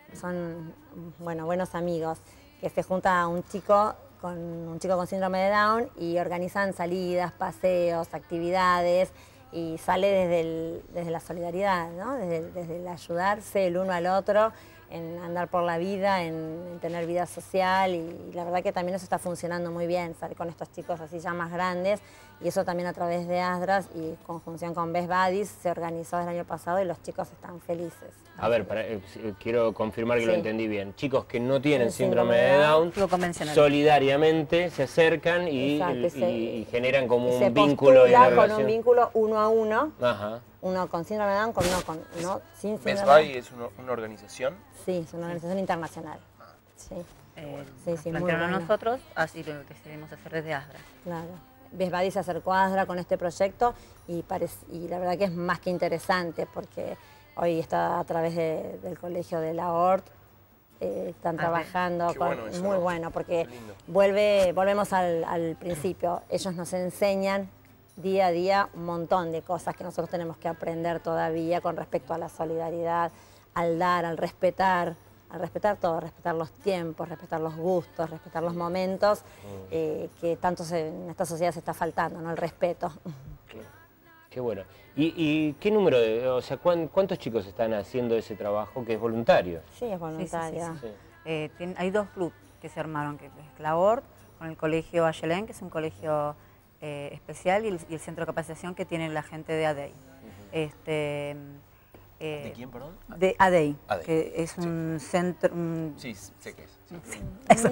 son, bueno, buenos amigos, que se junta un chico con un chico con síndrome de Down y organizan salidas, paseos, actividades, y sale desde, el, desde la solidaridad, ¿no? Desde, desde el ayudarse el uno al otro, en andar por la vida, en, en tener vida social, y, y la verdad que también eso está funcionando muy bien, salir con estos chicos así ya más grandes, y eso también a través de ASDRAS y en conjunción con Best Buddies se organizó el año pasado y los chicos están felices. A ver, para, eh, quiero confirmar que Sí. lo entendí bien. Chicos que no tienen El síndrome síndrome de de Down, Lo convencional. solidariamente se acercan y, Exacto, y- y se- y generan como Y se un vínculo en la postula con relación. un vínculo uno a uno, Ajá. uno con síndrome de Down, con uno con uno sin Best síndrome de Buy Down. es una, una organización. Sí, es una organización internacional. Sí, Eh, Sí, nos sí, muy plantearon a bueno. nosotros, así lo decidimos hacer desde ASDRA. claro. Best Buddy se acercó a ASDRA con este proyecto y, parec- y la verdad que es más que interesante porque hoy está a través de- del colegio de la O R T, eh, están Ah, trabajando, qué con- bueno eso, muy ¿no? bueno, porque Qué lindo. vuelve, volvemos al, al principio, ellos nos enseñan día a día un montón de cosas que nosotros tenemos que aprender todavía con respecto a la solidaridad, al dar, al respetar, al respetar todo, respetar los tiempos, respetar los gustos, respetar los momentos, eh, que tanto se- en esta sociedad se está faltando, ¿no? El respeto. Qué, qué bueno. ¿Y, y qué número de, o sea, cuán- cuántos chicos están haciendo ese trabajo que es voluntario? Sí, es voluntaria. Sí. Eh, tiene- hay dos clubes que se armaron, que es la O R T con el colegio Ayelén, que es un colegio eh, especial, y el, y el centro de capacitación que tiene la gente de A D E I. este, eh, ¿De quién, perdón? De A D E I, A D E I, que es un centro... un- Sí, sé qué es. sí. eso.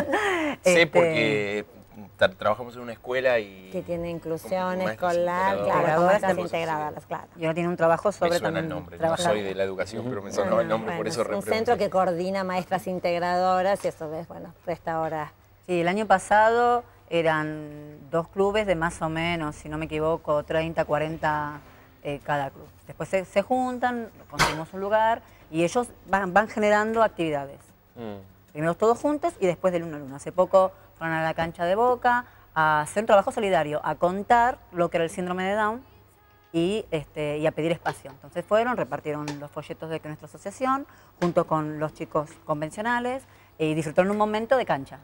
Sé Este, porque tra- trabajamos en una escuela y... Que tiene inclusión Con maestros escolar, integradoras, claro, con integradoras, maestras cosas así. integradoras, claro. Y ahora tiene un trabajo Me sobre suena el también nombre, no trabajar. soy de la educación, pero me sonaba el nombre, por Bueno, eso es un repregunté. centro que coordina maestras integradoras y eso ves, bueno, presta ahora. Sí, el año pasado eran dos clubes de más o menos, si no me equivoco, treinta, cuarenta eh, cada club. Después se, se juntan, conseguimos un lugar y ellos van, van generando actividades. Mm. Primero todos juntos y después del uno al uno. Hace poco fueron a la cancha de Boca a hacer un trabajo solidario, a contar lo que era el síndrome de Down y, este, y a pedir espacio. Entonces fueron, repartieron los folletos de que nuestra asociación, junto con los chicos convencionales, y disfrutaron un momento de cancha.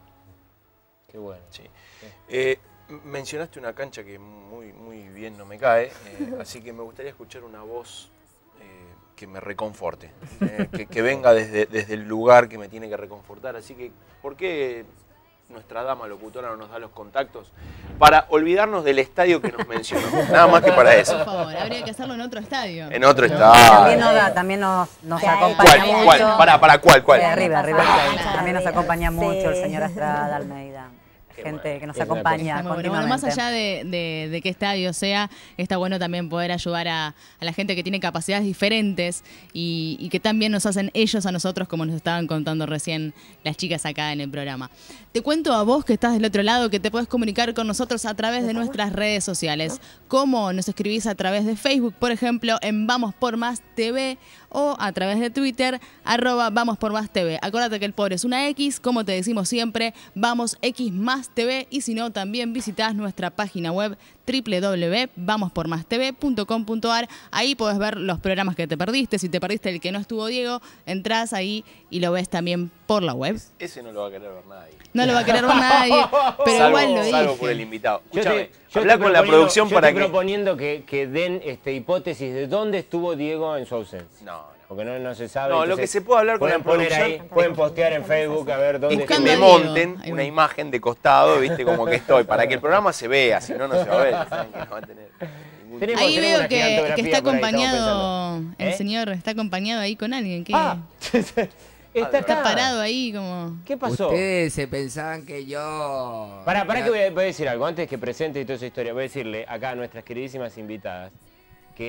Qué bueno. Sí. Eh, m- mencionaste una cancha que muy, muy bien no me cae, eh, así que me gustaría escuchar una voz eh, que me reconforte, eh, que, que venga desde, desde el lugar que me tiene que reconfortar. Así que, ¿por qué nuestra dama locutora no nos da los contactos para olvidarnos del estadio que nos mencionó? Nada más que para Por eso. favor, habría que hacerlo en otro estadio. En otro También estadio. nos, da, también nos, nos Sí, hay- acompaña ¿Cuál? mucho. ¿Cuál? Para, para, ¿cuál? ¿Cuál? De arriba, River Ah, Plate. claro, También nos bien. acompaña Sí. mucho el señor Estrada, Almeida. Qué Gente bueno. que nos Es una acompaña Está muy bueno. continuamente. Bueno, más allá de, de- de qué estadio sea, está bueno también poder ayudar a, a la gente que tiene capacidades diferentes y, y que también nos hacen ellos a nosotros, como nos estaban contando recién las chicas acá en el programa. Te cuento a vos que estás del otro lado que te puedes comunicar con nosotros a través de nuestras redes sociales. ¿Cómo? Nos escribís a través de Facebook, por ejemplo, en Vamos por Más T V, o a través de Twitter, arroba Vamos por Más T V. Acuérdate que el por es una X, como te decimos siempre, Vamos X Más T V, y si no, también visitás nuestra página web doble u doble u doble u punto vamos por más t v punto com punto a r. Ahí podés ver los programas que te perdiste. Si te perdiste el que no estuvo Diego, entrás ahí y lo ves también por la web. Ese no lo va a querer ver nadie. No lo va a querer ver nadie, pero salvo, igual lo salvo dije. por el invitado. Yo Escúchame, te- yo habla estoy con la proponiendo- producción yo para estoy que... proponiendo que, que den este, hipótesis de dónde estuvo Diego en su ausencia. No, no. Porque no, no se sabe. No, lo entonces que se puede hablar con pueden la poner producción- ahí, pueden postear en Facebook a ver dónde Es que Buscando me a Diego. monten Ahí una va. imagen de costado, viste, como que estoy, para que el programa se vea, si no, no se va a ver. Saben que no va a tener ningún Tenemos- Ahí veo una que, gigantografía que está por ahí, estamos acompañado, pensando. el ¿Eh? señor está acompañado ahí con alguien. ¿Qué? Ah, está, Está acá. parado ahí como... ¿Qué pasó? Ustedes se pensaban que yo... Pará, pará que voy a, voy a decir algo. Antes que presente y toda esa historia, voy a decirle acá a nuestras queridísimas invitadas que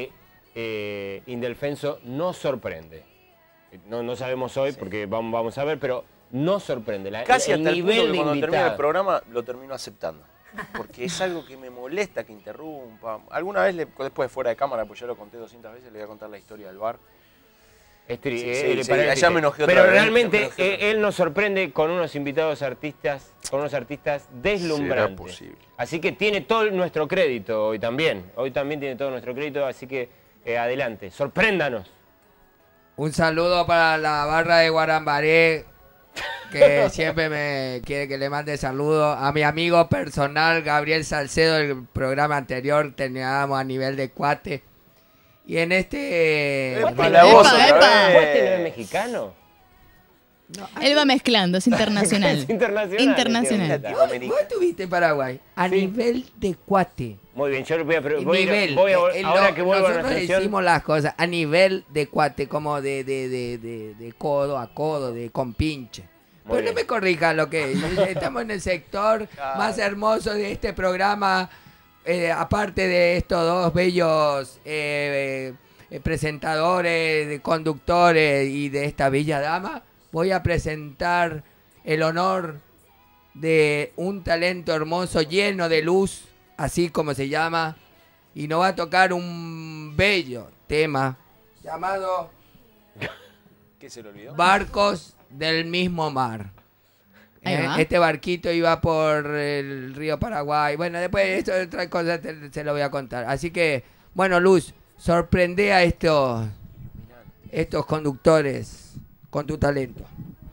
eh, Indefenso nos sorprende. No, no sabemos hoy, sí, porque vamos, vamos a ver, pero nos sorprende. La, Casi el hasta el punto nivel que de cuando invitado. termina el programa lo termino aceptando. Porque es algo que me molesta que interrumpa. Alguna vez, le, después fuera de cámara, pues ya lo conté doscientas veces, le voy a contar la historia del bar. Es tri- Sí, eh, sí, sí, para- allá me enojé otra Pero vez, realmente me enojé otra eh, él nos sorprende con unos invitados artistas, con unos artistas deslumbrantes. ¿Será posible? Así que tiene todo nuestro crédito hoy también. Hoy también tiene todo nuestro crédito, así que eh, adelante, sorpréndanos. Un saludo para la barra de Guarambaré, que siempre me quiere que le mande saludos. A mi amigo personal, Gabriel Salcedo, el programa anterior teníamos a nivel de cuate. Y en este... Epa, ¿Cuate la no voz es- otra vez. ¿Cuate no es mexicano? Él va mezclando, es internacional. Es internacional. Internacional. ese ¿Vos, vos estuviste en Paraguay? A Sí. nivel de cuate. Muy bien, yo voy a... El Voy a ir- nivel. voy a- eh, ahora lo- que vuelvo a la nosotros selección... decimos las cosas a nivel de cuate, como de, de, de, de, de codo a codo, de compinche. Muy Pero no bien. me corrija lo que es. Estamos en el sector Claro. más hermoso de este programa. eh, aparte de estos dos bellos eh, eh, presentadores, de conductores y de esta bella dama, voy a presentar el honor de un talento hermoso lleno de luz, así como se llama, y nos va a tocar un bello tema llamado ¿Qué se le olvidó? Barcos del mismo mar. Ahí Eh, va. Este barquito iba por el río Paraguay. Bueno, después esto otra cosa te- se lo voy a contar. Así que, bueno, Luz, sorprende a estos, estos conductores con tu talento.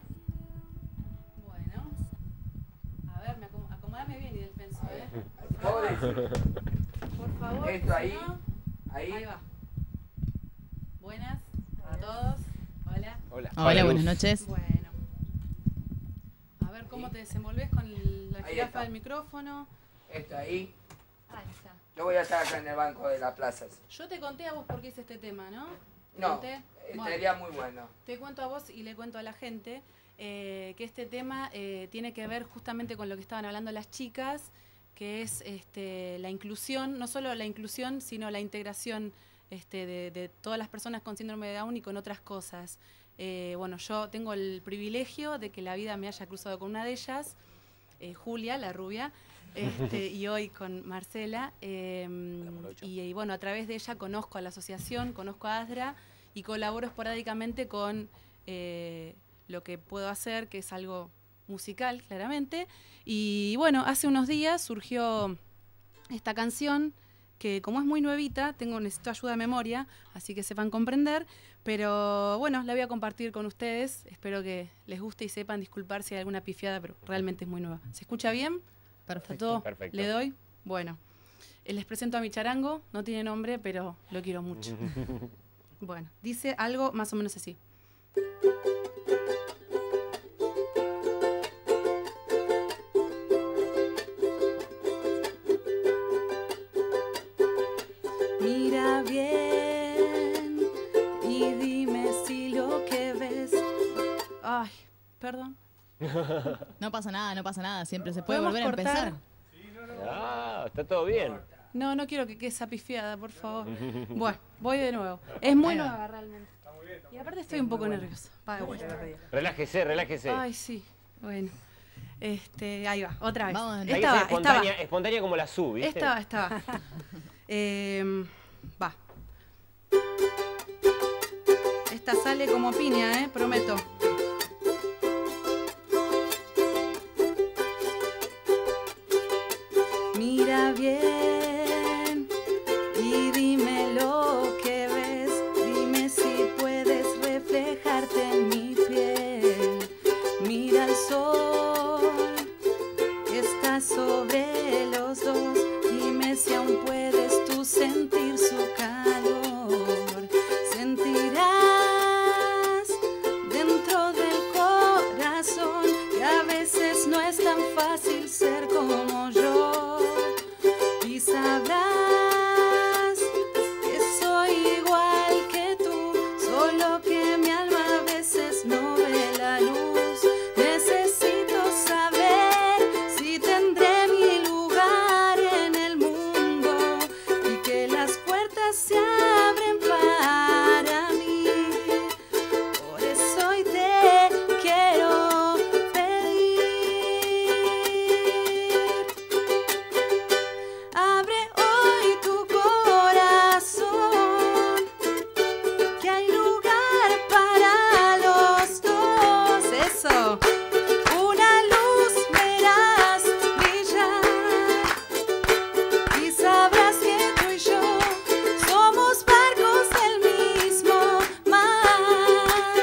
Bueno, a ver, me acom- acomódame bien y del penso, ¿eh? Por favor. Esto ahí, si no- ahí. Ahí va. Buenas a todos. Hola. Hola. Hola, buenas noches. Bueno. A ver cómo te desenvolves con el- la Ahí jirafa está. del micrófono. Esto ahí. Ahí está. Yo voy a estar acá en el banco de la plaza. Yo te conté a vos por qué hice este tema, ¿no? ¿Te No, conté? Bueno. sería muy bueno. Te cuento a vos y le cuento a la gente eh, que este tema eh, tiene que ver justamente con lo que estaban hablando las chicas, que es este, la inclusión, no solo la inclusión, sino la integración este, de, de todas las personas con síndrome de Down y con otras cosas. Eh, bueno, yo tengo el privilegio de que la vida me haya cruzado con una de ellas, eh, Julia, la rubia, este, y hoy con Marcela. eh, y, y bueno, a través de ella conozco a la asociación, conozco a ASDRA y colaboro esporádicamente con eh, lo que puedo hacer, que es algo musical, claramente. Y bueno, hace unos días surgió esta canción que, como es muy nuevita, tengo, necesito ayuda de memoria, así que sepan comprender. Pero bueno, la voy a compartir con ustedes. Espero que les guste y sepan disculpar si hay alguna pifiada, pero realmente es muy nueva. ¿Se escucha bien? Perfecto. ¿Está todo? Perfecto. ¿Le doy? Bueno, eh, les presento a mi charango. No tiene nombre, pero lo quiero mucho. Bueno, dice algo más o menos así. Mira bien y dime si lo que ves... Ay, perdón. No pasa nada, no pasa nada. Siempre se puede ¿Podemos volver a cortar? empezar. Ah, está todo bien. No, no quiero que quede esa pifiada, por favor. Bueno, voy de nuevo. Es muy Ahí va. nueva realmente. Y aparte estoy un poco nerviosa. Va de vuelta. Relájese, relájese. Ay, sí. Bueno. Este, ahí va, otra vez. Vamos, Hay que Esta ser va, esta va. espontánea, espontánea como la Su, ¿viste? Esta va, esta va. Eh, va. Esta sale como piña, ¿eh? Prometo. Mira bien y dime lo que ves. Dime si puedes reflejarte en mi piel. Mira el sol que está sobre los dos. Dime si aún puedes tú sentir su calor. Sentirás dentro del corazón que a veces no es tan fácil ser como yo. Y sabrás que soy igual que tú, solo que mi alma a veces no ve la luz. Necesito saber si tendré mi lugar en el mundo y que las puertas se abren para Eso. Una luz verás brillar y sabrás que tú y yo somos barcos del mismo mar.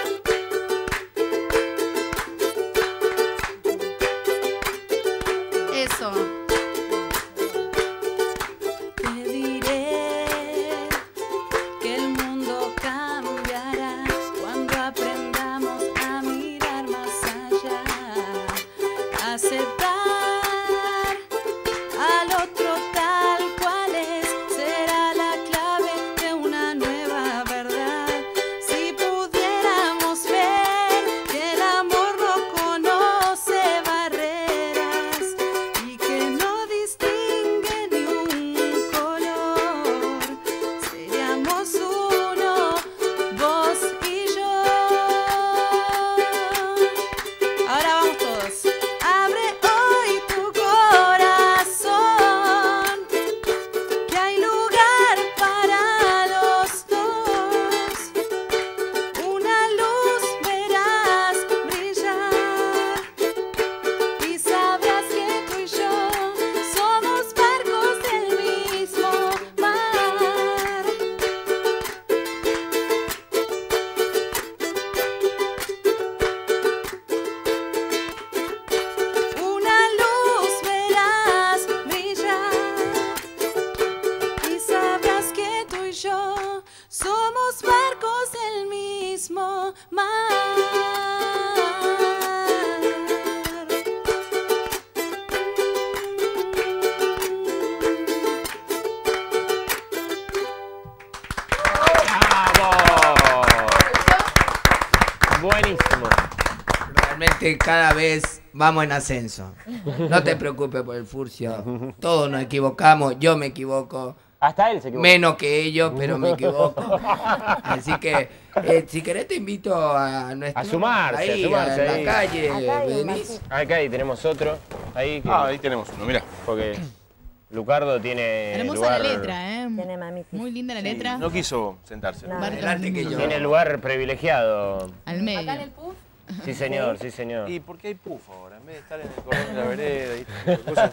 Eso. Te diré que el mundo cambiará cuando aprendamos a mirar más allá, a aceptar al otro tal cual es, será la clave de una nueva verdad. Si pudiéramos ver que el amor no conoce barreras y que no distingue ni un color, seríamos uno, vos y yo. Ahora vamos todos. Abre hoy tu corazón, que hay lugar para los dos. Una luz verás brillar y sabrás que tú y yo somos barcos del mismo mar. Una luz verás brillar y sabrás que tú y yo somos barcos del mismo mar. ¡Bravo! Buenísimo. Realmente cada vez vamos en ascenso. No te preocupes por el Furcio. Todos nos equivocamos, yo me equivoco. Hasta él se equivocó. Menos que ellos, pero me equivoco. Así que, eh, si querés te invito a nuestro... A sumarse, ahí, a sumarse. a la ahí. calle, Acá hay venís. Acá ahí tenemos otro. Ahí, que- Ah, ahí tenemos uno, mirá. porque Lucardo tiene Hermosa lugar, la letra, ¿eh? Tiene mamitis. Muy linda la letra. No quiso sentarse. No. Adelante que yo. tiene lugar privilegiado. Al medio. Acá en el puff. Sí, señor, sí, señor. ¿Y por qué hay puff ahora? En vez de estar en el cordón de la vereda y todo cosas.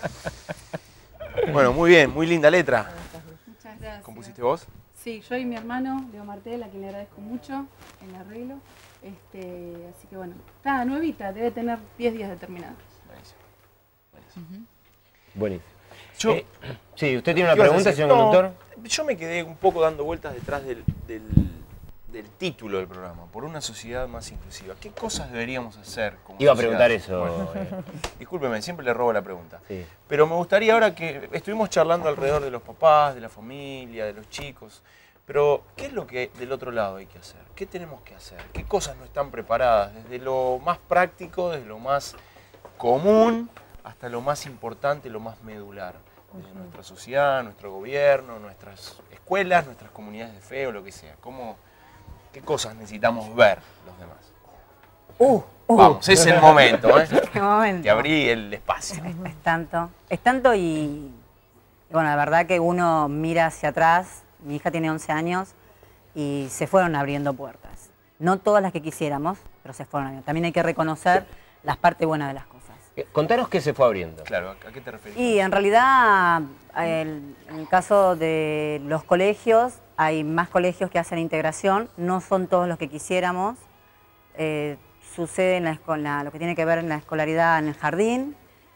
Bueno, muy bien, muy linda letra. Muchas gracias. ¿Compusiste vos? Sí, yo y mi hermano, Leo Martel, a quien le agradezco mucho el arreglo. Este, así que bueno, está nuevita, debe tener diez días de terminada. Buenísimo. Buenísimo. Buenísimo. Yo, Eh, sí, ¿usted tiene una ¿qué ibas a pregunta, decir? señor No, conductor? yo me quedé un poco dando vueltas detrás del, del, del título del programa, por una sociedad más inclusiva. ¿Qué cosas deberíamos hacer como Iba a sociedad? preguntar eso. Bueno, eh, discúlpeme, siempre le robo la pregunta. sí. Pero me gustaría ahora que estuvimos charlando alrededor de los papás, de la familia, de los chicos, pero ¿qué es lo que del otro lado hay que hacer? ¿Qué tenemos que hacer? ¿Qué cosas no están preparadas? Desde lo más práctico, desde lo más común, hasta lo más importante, lo más medular. Desde nuestra sociedad, nuestro gobierno, nuestras escuelas, nuestras comunidades de fe o lo que sea. ¿Cómo, ¿Qué cosas necesitamos ver los demás? Uh, uh. Vamos, es el momento, ¿eh? Qué momento. Que abrí el espacio. Es, es tanto, es tanto y, y bueno, la verdad que uno mira hacia atrás, mi hija tiene once años y se fueron abriendo puertas. No todas las que quisiéramos, pero se fueron abriendo. También hay que reconocer las partes buenas de las cosas. Eh, Contanos qué se fue abriendo. Claro, ¿a qué te referís? Y en realidad, el- en el caso de los colegios, hay más colegios que hacen integración, no son todos los que quisiéramos. Eh, sucede en la escuela, lo que tiene que ver en la escolaridad en el jardín,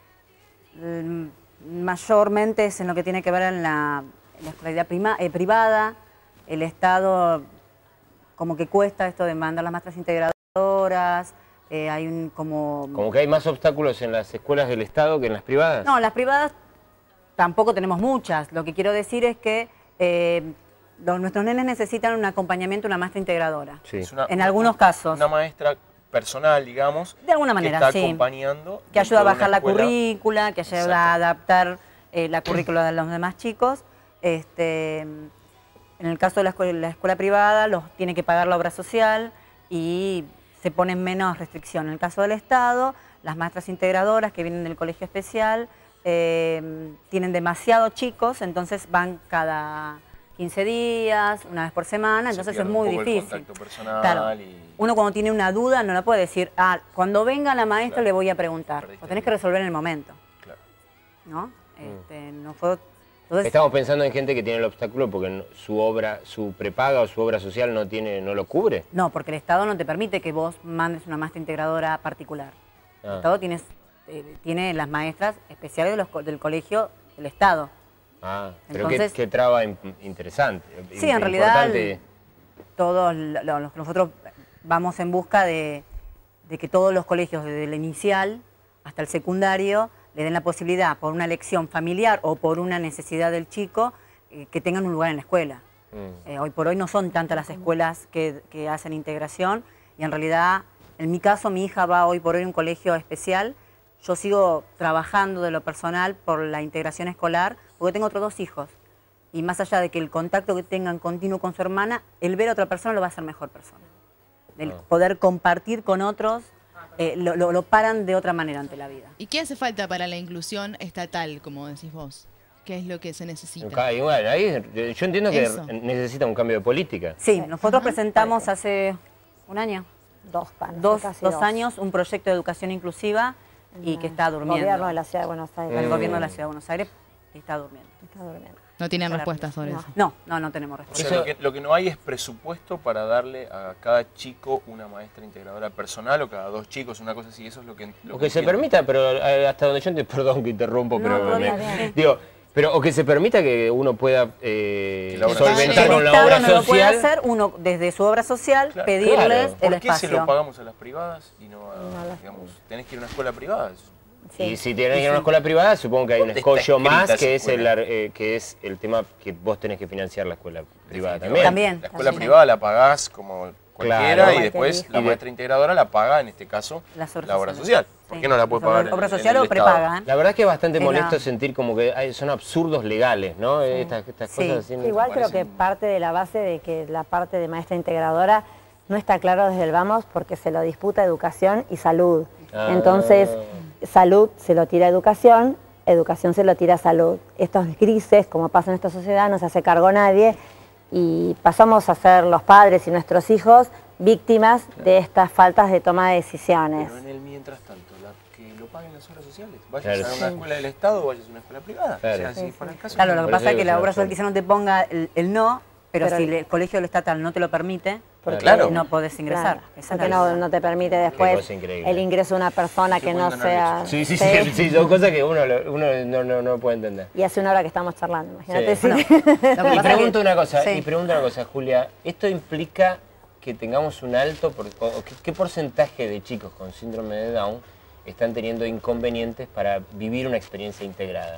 mm, mayormente es en lo que tiene que ver en la, en la escolaridad prima- eh, privada. El Estado como que cuesta esto de mandar las maestras integradoras, eh, hay un como... Como que hay más obstáculos en las escuelas del Estado que en las privadas. No, las privadas tampoco tenemos muchas. Lo que quiero decir es que eh, los- nuestros nenes necesitan un acompañamiento, una maestra integradora. Sí. Es una- En una- algunos casos. Una maestra personal, digamos. De alguna manera, que está sí. acompañando. Que ayuda a dentro de una bajar la escuela. currícula, que ayuda Exacto. a adaptar eh, la currícula de los demás chicos. Este, en el caso de la escuela, la escuela privada, los tiene que pagar la obra social y se ponen menos restricción. En el caso del Estado, las maestras integradoras que vienen del colegio especial eh, tienen demasiados chicos, entonces van cada quince días, una vez por semana, Se entonces es pierde muy un poco el difícil. contacto personal Claro. y- Uno cuando tiene una duda no la puede decir, ah, cuando venga la maestra Claro. le voy a preguntar. Perdiste Lo tenés el- que resolver en el momento, Claro. ¿no? Este, no fue- entonces, Estamos pensando en gente que tiene el obstáculo porque no- su obra, su prepaga o su obra social no tiene, no lo cubre. no, porque el Estado no te permite que vos mandes una maestra integradora particular. El Ah. Estado tiene, eh, tiene las maestras especiales de los co- del colegio del Estado. Ah, pero qué, Entonces- qué traba in- interesante. Sí, en realidad importante. todos lo- lo- nosotros vamos en busca de, de que todos los colegios, desde el inicial hasta el secundario, le den la posibilidad, por una elección familiar o por una necesidad del chico, eh, que tengan un lugar en la escuela. Mm. Eh, hoy por hoy no son tantas las escuelas que, que hacen integración y en realidad, en mi caso, mi hija va hoy por hoy a un colegio especial. Yo sigo trabajando de lo personal por la integración escolar porque tengo otros dos hijos. Y más allá de que el contacto que tengan continuo con su hermana, el ver a otra persona lo va a hacer mejor persona. El Ah. poder compartir con otros, eh, lo, lo- lo paran de otra manera ante la vida. ¿Y qué hace falta para la inclusión estatal, como decís vos? ¿Qué es lo que se necesita? Acá, y bueno, ahí yo entiendo que Eso. necesita un cambio de política. Sí, nosotros Ajá. presentamos hace un año, Dos panos. dos, casi dos años, un proyecto de educación inclusiva y que está durmiendo. Gobierno de la Ciudad de Buenos Aires. El Mm. gobierno de la Ciudad de Buenos Aires y está durmiendo. Está durmiendo. No tienen Claro. respuestas sobre No. eso. No, no, no tenemos O respuesta. sea, Eso- lo, que, lo que no hay es presupuesto para darle a cada chico una maestra integradora personal o cada dos chicos, una cosa así. Eso es lo que. Lo O que se entiendo. permita, pero eh, hasta donde yo entiendo, perdón que interrumpo, No, pero todo me- bien. digo, pero o que se permita que uno pueda eh, Que la obra solventar social- con el la Estado obra no lo puede social. hacer, uno desde su obra social Claro. pedirles Claro. el ¿Por qué espacio. se lo pagamos a las privadas y no a, No lo- digamos, tenés que ir a una escuela privada? Sí. Y si tienes que ir a una escuela privada, supongo que hay un ¿Dónde está escollo escrita más esa que es, el, escuela? ar- eh, que es el tema que vos tenés que financiar la escuela privada también. También. La escuela También. privada la pagás como cualquiera Claro. y después Cualquier la hijo. maestra integradora la paga, en este caso, Las obras la obra sociales. social. ¿Por Sí. qué no la puede Obra- pagar obra en- en social el o Estado? prepagan. La verdad es que es bastante Es molesto la- sentir como que hay- son absurdos legales, ¿no? Estas, estas Sí. cosas así. Sí, igual creo que parecen- parte de la base de que la parte de maestra integradora no está claro desde el vamos porque se lo disputa educación y salud. Ah. Entonces, salud se lo tira a educación, educación se lo tira a salud. Estos grises, como pasa en esta sociedad, no se hace cargo nadie y pasamos a ser los padres y nuestros hijos víctimas de estas faltas de toma de decisiones. Pero en el mientras tanto, la, que lo paguen las obras sociales. Vayas Claro. a una escuela del Estado o vayas a una escuela privada. Claro. O sea, si Sí, para el caso Claro, lo Por que eso pasa es digo que que la es obra una social quizá no te ponga el, el no, pero, Pero si el- el colegio del estatal no te lo permite, Porque- Claro. no podés ingresar. Claro, Esa porque es la no, verdad. no te permite Qué después cosa increíble. el ingreso de una persona Estoy que no poniendo sea... nervioso. Sí, sí, sí, sí, son cosas que uno, lo- uno no, no, no puede entender. Y hace una hora que estamos charlando, imagínate Sí. si... Lo que Y pasa es pregunto que- una cosa, sí. y pregunto una cosa, Julia, ¿esto implica que tengamos un alto, por- o, o qué, qué porcentaje de chicos con síndrome de Down están teniendo inconvenientes para vivir una experiencia integrada?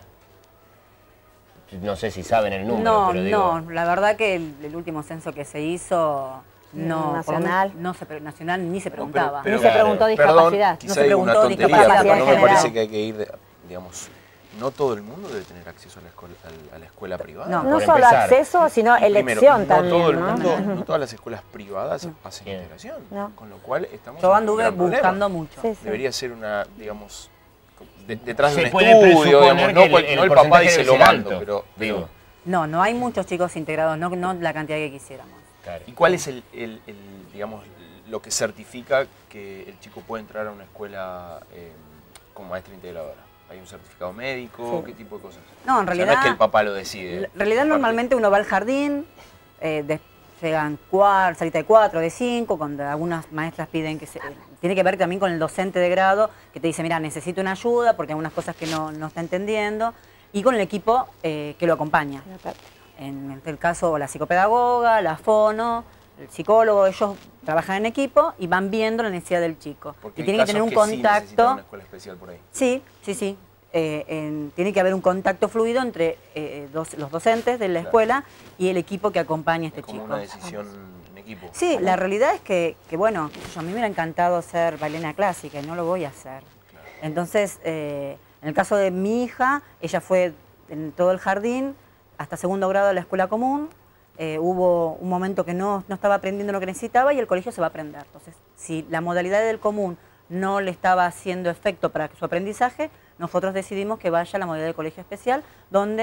No sé si saben el número, No, pero digo... no, la verdad que el, el último censo que se hizo, no, por lo Nacional. menos no se, pre- nacional ni se No, pero- preguntaba. pero- Ni se preguntó discapacidad. Perdón, quizá No se digo una preguntó tontería, discapacidad pero no me en general. parece que hay que ir, de- digamos, no todo el mundo debe tener acceso a la escuela, a la escuela privada. No. No Por solo empezar. acceso, sino Primero, elección no también, todo el ¿no? mundo, no todas las escuelas privadas hacen Bien. integración, No. con lo cual estamos Yo en un anduve gran problema. buscando mucho. Sí, sí. Debería ser una, digamos, de- detrás de Se un puede estudio, presuponer digamos, que no, el- cual- el no el papá porcentaje dice debe lo ser mando, alto, pero, digo. pero No, no hay muchos chicos integrados, no, no la cantidad que quisiéramos. Claro. ¿y cuál es el, el- el, digamos, lo que certifica que el chico puede entrar a una escuela eh, con maestra integradora? ¿Hay un certificado médico? Sí. ¿Qué tipo de cosas? No, en O sea, realidad... no es que el papá lo decide. En realidad Aparte- normalmente uno va al jardín, eh, de- llegan cuatro, salita de cuatro, de cinco, cuando algunas maestras piden que se... Tiene que ver también con el docente de grado, que te dice, mira, necesito una ayuda porque hay algunas cosas que no, no está entendiendo, y con el equipo eh, que lo acompaña. En el caso, la psicopedagoga, la fono, el psicólogo, ellos trabajan en equipo y van viendo la necesidad del chico. Porque y hay tienen que tener un casos sí necesitan contacto... una escuela especial por ahí. Sí, sí, sí. Eh, en- tiene que haber un contacto fluido entre eh, dos- los docentes de la Claro. escuela y el equipo que acompaña a este Es como chico. una decisión en equipo. Sí, la realidad es que, que, bueno, yo- a mí me hubiera encantado ser bailarina clásica y no lo voy a hacer. Entonces, eh, en el caso de mi hija, ella fue en todo el jardín hasta segundo grado de la escuela común. Eh, hubo un momento que no, no estaba aprendiendo lo que necesitaba y el colegio se va a aprender. Entonces, si la modalidad del común no le estaba haciendo efecto para su aprendizaje, nosotros decidimos que vaya a la modalidad del colegio especial, donde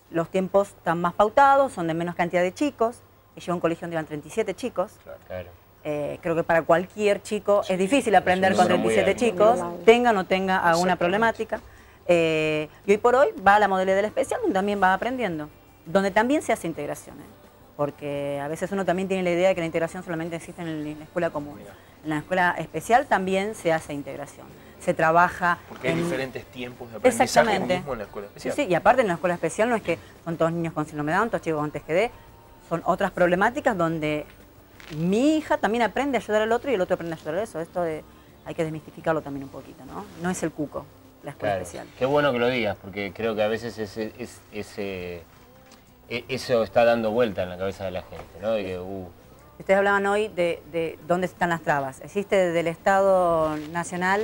los tiempos están más pautados, son de menos cantidad de chicos. Y llevo a un colegio donde iban treinta y siete chicos. Claro. Eh, creo que para cualquier chico es difícil aprender es con un número treinta y siete muy chicos, tenga o no tenga alguna problemática. Eh, y hoy por hoy va a la modalidad del especial, donde también va aprendiendo, donde también se hace integración. ¿eh? Porque a veces uno también tiene la idea de que la integración solamente existe en la escuela común. En la escuela especial también se hace integración. Se trabaja... Porque hay en... diferentes tiempos de aprendizaje mismo en la escuela especial. Sí, sí, y aparte en la escuela especial no es que son todos niños con síndrome de Down, todos chicos con T G D, son otras problemáticas donde mi hija también aprende a ayudar al otro y el otro aprende a ayudar a eso. Esto de, hay que desmistificarlo también un poquito, ¿no? No es el cuco, la escuela Claro. especial. Qué bueno que lo digas, porque creo que a veces ese, ese, ese, eso está dando vuelta en la cabeza de la gente, ¿no? De que, uh, Ustedes hablaban hoy de, de dónde están las trabas. Existe desde el Estado nacional,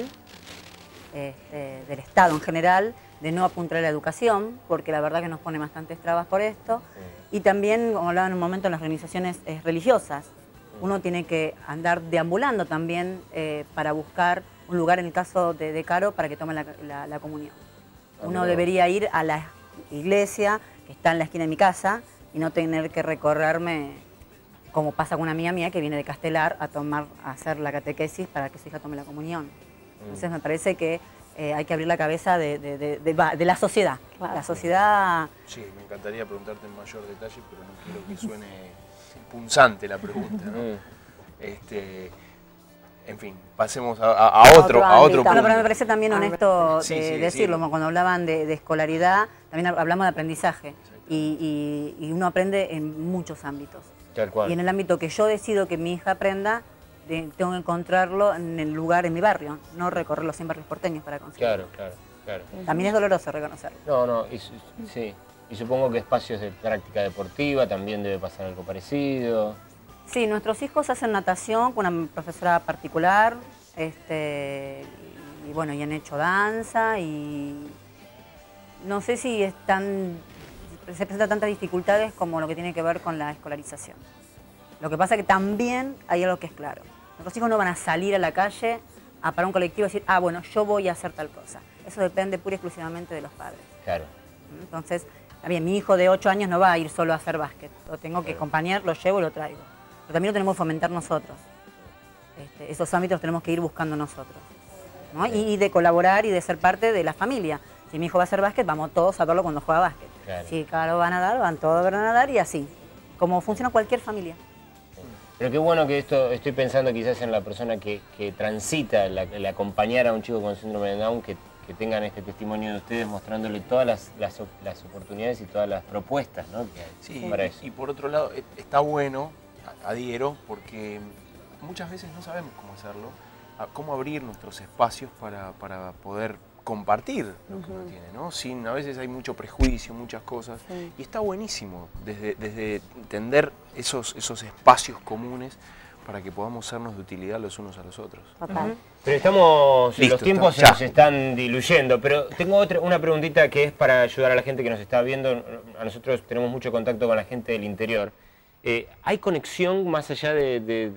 este, del Estado en general, de no apuntar a la educación, porque la verdad que nos pone bastantes trabas por esto. Y también, como hablaba en un momento, en las organizaciones eh, religiosas, uno tiene que andar deambulando también eh, para buscar un lugar, en el caso de, de Caro, para que tome la, la, la comunión. Uno debería ir a la iglesia, que está en la esquina de mi casa, y no tener que recorrerme, como pasa con una amiga mía que viene de Castelar a tomar, a hacer la catequesis para que su hija tome la comunión. Entonces me parece que eh, hay que abrir la cabeza de, de, de, de, de la sociedad. Claro. La sociedad... Sí, me encantaría preguntarte en mayor detalle, pero no quiero que suene punzante la pregunta, ¿no? este, en fin, pasemos a, a, a otro, a otro punto. Bueno, pero me parece también honesto sí, de sí, decirlo, sí. Cuando hablaban de, de escolaridad, también hablamos de aprendizaje. Y, y, y uno aprende en muchos ámbitos. Tal cual. Y en el ámbito que yo decido que mi hija aprenda, de, tengo que encontrarlo en el lugar, en mi barrio, no recorrer los cien barrios porteños para conseguirlo. Claro, claro, claro. También es doloroso reconocerlo. No, no, y, sí. Y supongo que espacios de práctica deportiva también debe pasar algo parecido. Sí, nuestros hijos hacen natación con una profesora particular, este, y bueno, y han hecho danza, y no sé si están, se presentan tantas dificultades como lo que tiene que ver con la escolarización. Lo que pasa es que también hay algo que es claro. Nuestros hijos no van a salir a la calle a parar un colectivo y decir, ah, bueno, yo voy a hacer tal cosa. Eso depende pura y exclusivamente de los padres. Claro. Entonces, también mi hijo de ocho años no va a ir solo a hacer básquet. Lo tengo que acompañar, lo llevo y lo traigo. Pero también lo tenemos que fomentar nosotros. Este, esos ámbitos los tenemos que ir buscando nosotros, ¿no? Y, y de colaborar y de ser parte de la familia. Si mi hijo va a hacer básquet, vamos todos a verlo cuando juega básquet. Claro. Si Caro va a nadar, van todos a ver a nadar y así. Como funciona cualquier familia. Pero qué bueno que esto, estoy pensando quizás en la persona que, que transita, la, el acompañar a un chico con síndrome de Down, que, que tengan este testimonio de ustedes mostrándole todas las, las, las oportunidades y todas las propuestas, ¿no? que hay sí, para eso. Y por otro lado, está bueno, adhiero, porque muchas veces no sabemos cómo hacerlo, cómo abrir nuestros espacios para, para poder compartir lo que uno tiene, ¿no? Sin, a veces hay mucho prejuicio, muchas cosas, sí. Y está buenísimo desde, desde entender esos, esos espacios comunes para que podamos sernos de utilidad los unos a los otros. Total. Pero estamos, Listo, los tiempos estamos, se nos están diluyendo, pero tengo otra, una preguntita que es para ayudar a la gente que nos está viendo. A nosotros tenemos mucho contacto con la gente del interior. Eh, ¿Hay conexión más allá de, de,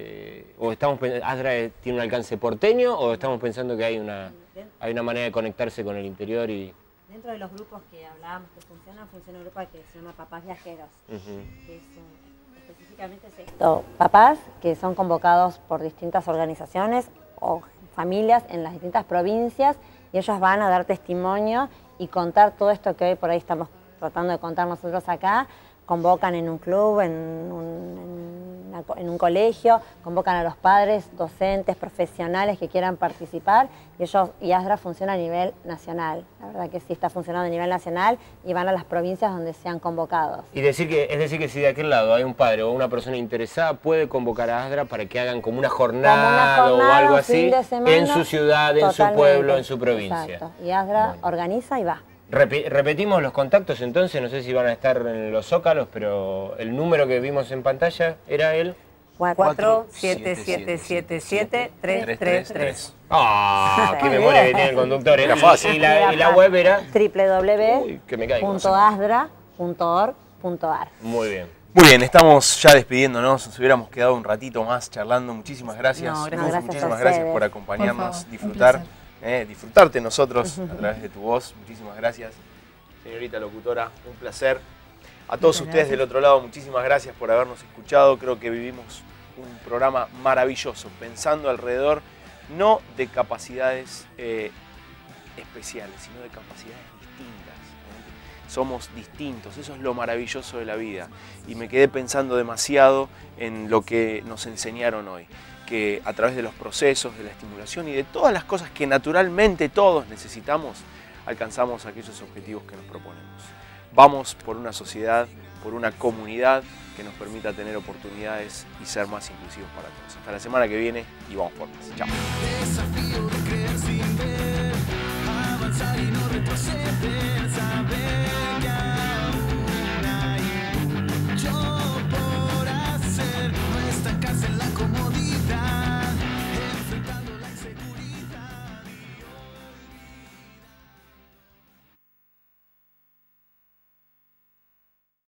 de o estamos ASDRA tiene un alcance porteño o estamos pensando que hay una, hay una manera de conectarse con el interior? Y dentro de los grupos que hablábamos que funcionan, funciona un grupo que se llama Papás Viajeros, uh-huh. que es un, específicamente es esto, papás que son convocados por distintas organizaciones o familias en las distintas provincias y ellos van a dar testimonio y contar todo esto que hoy por ahí estamos tratando de contar nosotros acá. Convocan en un club, en un, en, una, en un colegio, convocan a los padres, docentes, profesionales que quieran participar y ellos y ASDRA funciona a nivel nacional. La verdad que sí está funcionando a nivel nacional y van a las provincias donde sean convocados. Y decir que, es decir que si de aquel lado hay un padre o una persona interesada, puede convocar a ASDRA para que hagan como una jornada, como una jornada o algo así semana, en su ciudad, en su pueblo, en su provincia. Exacto. Y ASDRA bueno. organiza y va. Repetimos los contactos entonces, no sé si van a estar en los zócalos, pero el número que vimos en pantalla era el cuatro siete siete siete siete tres tres tres. ¡Ah! ¡Qué memoria que tiene el conductor! Era fácil. Y la, y la web era doble u doble u doble u punto asdra punto org punto ar. Muy bien. Muy bien, estamos ya despidiéndonos, nos hubiéramos quedado un ratito más charlando. Muchísimas gracias. No, gracias gracias muchísimas gracias por acompañarnos, por favor, disfrutar. Eh, disfrutarte nosotros uh-huh. a través de tu voz. Muchísimas gracias. señorita locutora, un placer. A todos Muchas ustedes gracias. del otro lado, muchísimas gracias por habernos escuchado. Creo que vivimos un programa maravilloso, pensando alrededor no de capacidades eh, especiales, sino de capacidades distintas. ¿no? Somos distintos, eso es lo maravilloso de la vida. Y me quedé pensando demasiado en lo que nos enseñaron hoy, que a través de los procesos, de la estimulación y de todas las cosas que naturalmente todos necesitamos, alcanzamos aquellos objetivos que nos proponemos. Vamos por una sociedad, por una comunidad que nos permita tener oportunidades y ser más inclusivos para todos. Hasta la semana que viene y vamos por más. Chao. Desafío de creer, sí.